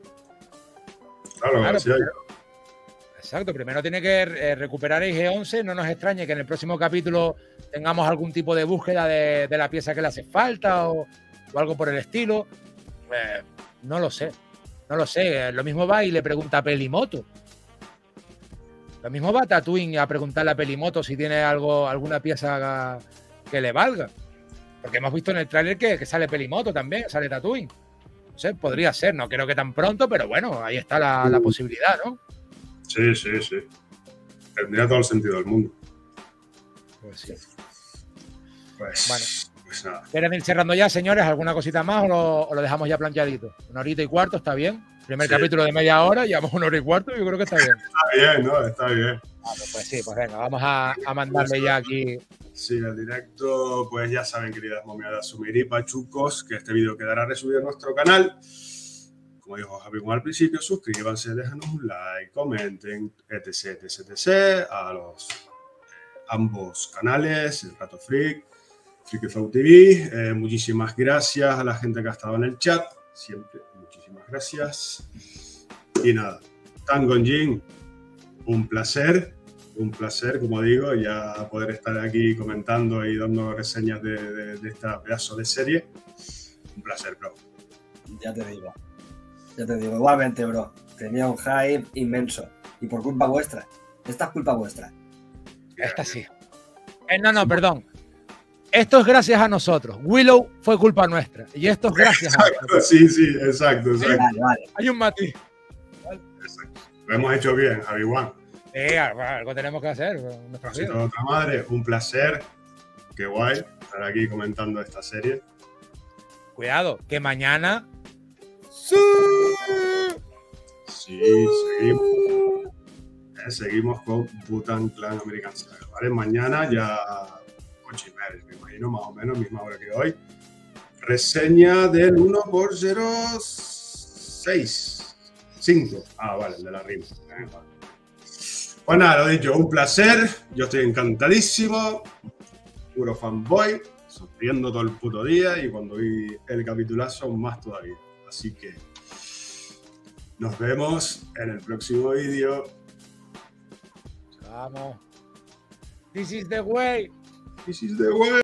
Claro, Claro, sí hay. primero- exacto, primero tiene que eh, recuperar I G once. No nos extrañe que en el próximo capítulo tengamos algún tipo de búsqueda de, de la pieza que le hace falta o, o algo por el estilo. Eh, no lo sé, no lo sé. Lo mismo va y le pregunta a Pelimoto. Lo mismo va a Tatooine a preguntarle a Pelimoto si tiene algo, alguna pieza que le valga. Porque hemos visto en el tráiler que, que sale Pelimoto también, sale Tatooine. No sé, podría ser, no creo que tan pronto, pero bueno, ahí está la, la posibilidad, ¿no? Sí, sí, sí. Tendría todo el sentido del mundo. Pues sí. Pues, Bueno. pues nada. ¿Quieren ir cerrando ya, señores? ¿Alguna cosita más o lo, o lo dejamos ya planchadito? Una horita y cuarto, ¿está bien? Primer Sí. capítulo de media hora, llevamos una hora y cuarto, yo creo que está bien. Está bien, ¿no? Está bien. Ah, pues, pues sí, pues venga, vamos a, a mandarle ya aquí. Sí, el directo, pues ya saben, queridas momiadas, sumiri, pachucos, que este vídeo quedará resubido en nuestro canal. Como dijo Javi al principio, suscríbanse, déjanos un like, comenten, etc, etc, etc, a los eh, ambos canales, El Rato Freak, FreakyFlow T V. Eh, muchísimas gracias a la gente que ha estado en el chat, siempre, muchísimas gracias. Y nada, Tango Jin, un placer. Un placer, como digo, ya poder estar aquí comentando y dando reseñas de, de, de esta pedazo de serie. Un placer, bro. Ya te digo. Ya te digo. Igualmente, bro. Tenía un hype inmenso. Y por culpa vuestra. Esta es culpa vuestra. Esta sí. Eh, no, no, perdón. Esto es gracias a nosotros. Willow fue culpa nuestra. Y esto es gracias a nosotros. Sí, sí, exacto, exacto. Vale, vale. Hay un matiz. exacto. Lo hemos hecho bien, Javi Juan. Sí, algo, algo tenemos que hacer. con nuestras Ha sido vidas. otra madre, un placer. Qué guay estar aquí comentando esta serie. cuidado, que mañana. ¡Sí! Sí, seguimos. Eh, seguimos con Wu-Tang Clan American Saga, ¿vale? Mañana ya ocho y media, me imagino, más o menos, misma hora que hoy. Reseña del uno por cero seis cinco. Ah, vale, el de la rima. Eh, vale. Pues nada, lo dicho, un placer. Yo estoy encantadísimo. Puro fanboy, sufriendo todo el puto día y cuando vi el capitulazo más todavía. Así que nos vemos en el próximo vídeo. Vamos. This is the way. This is the way.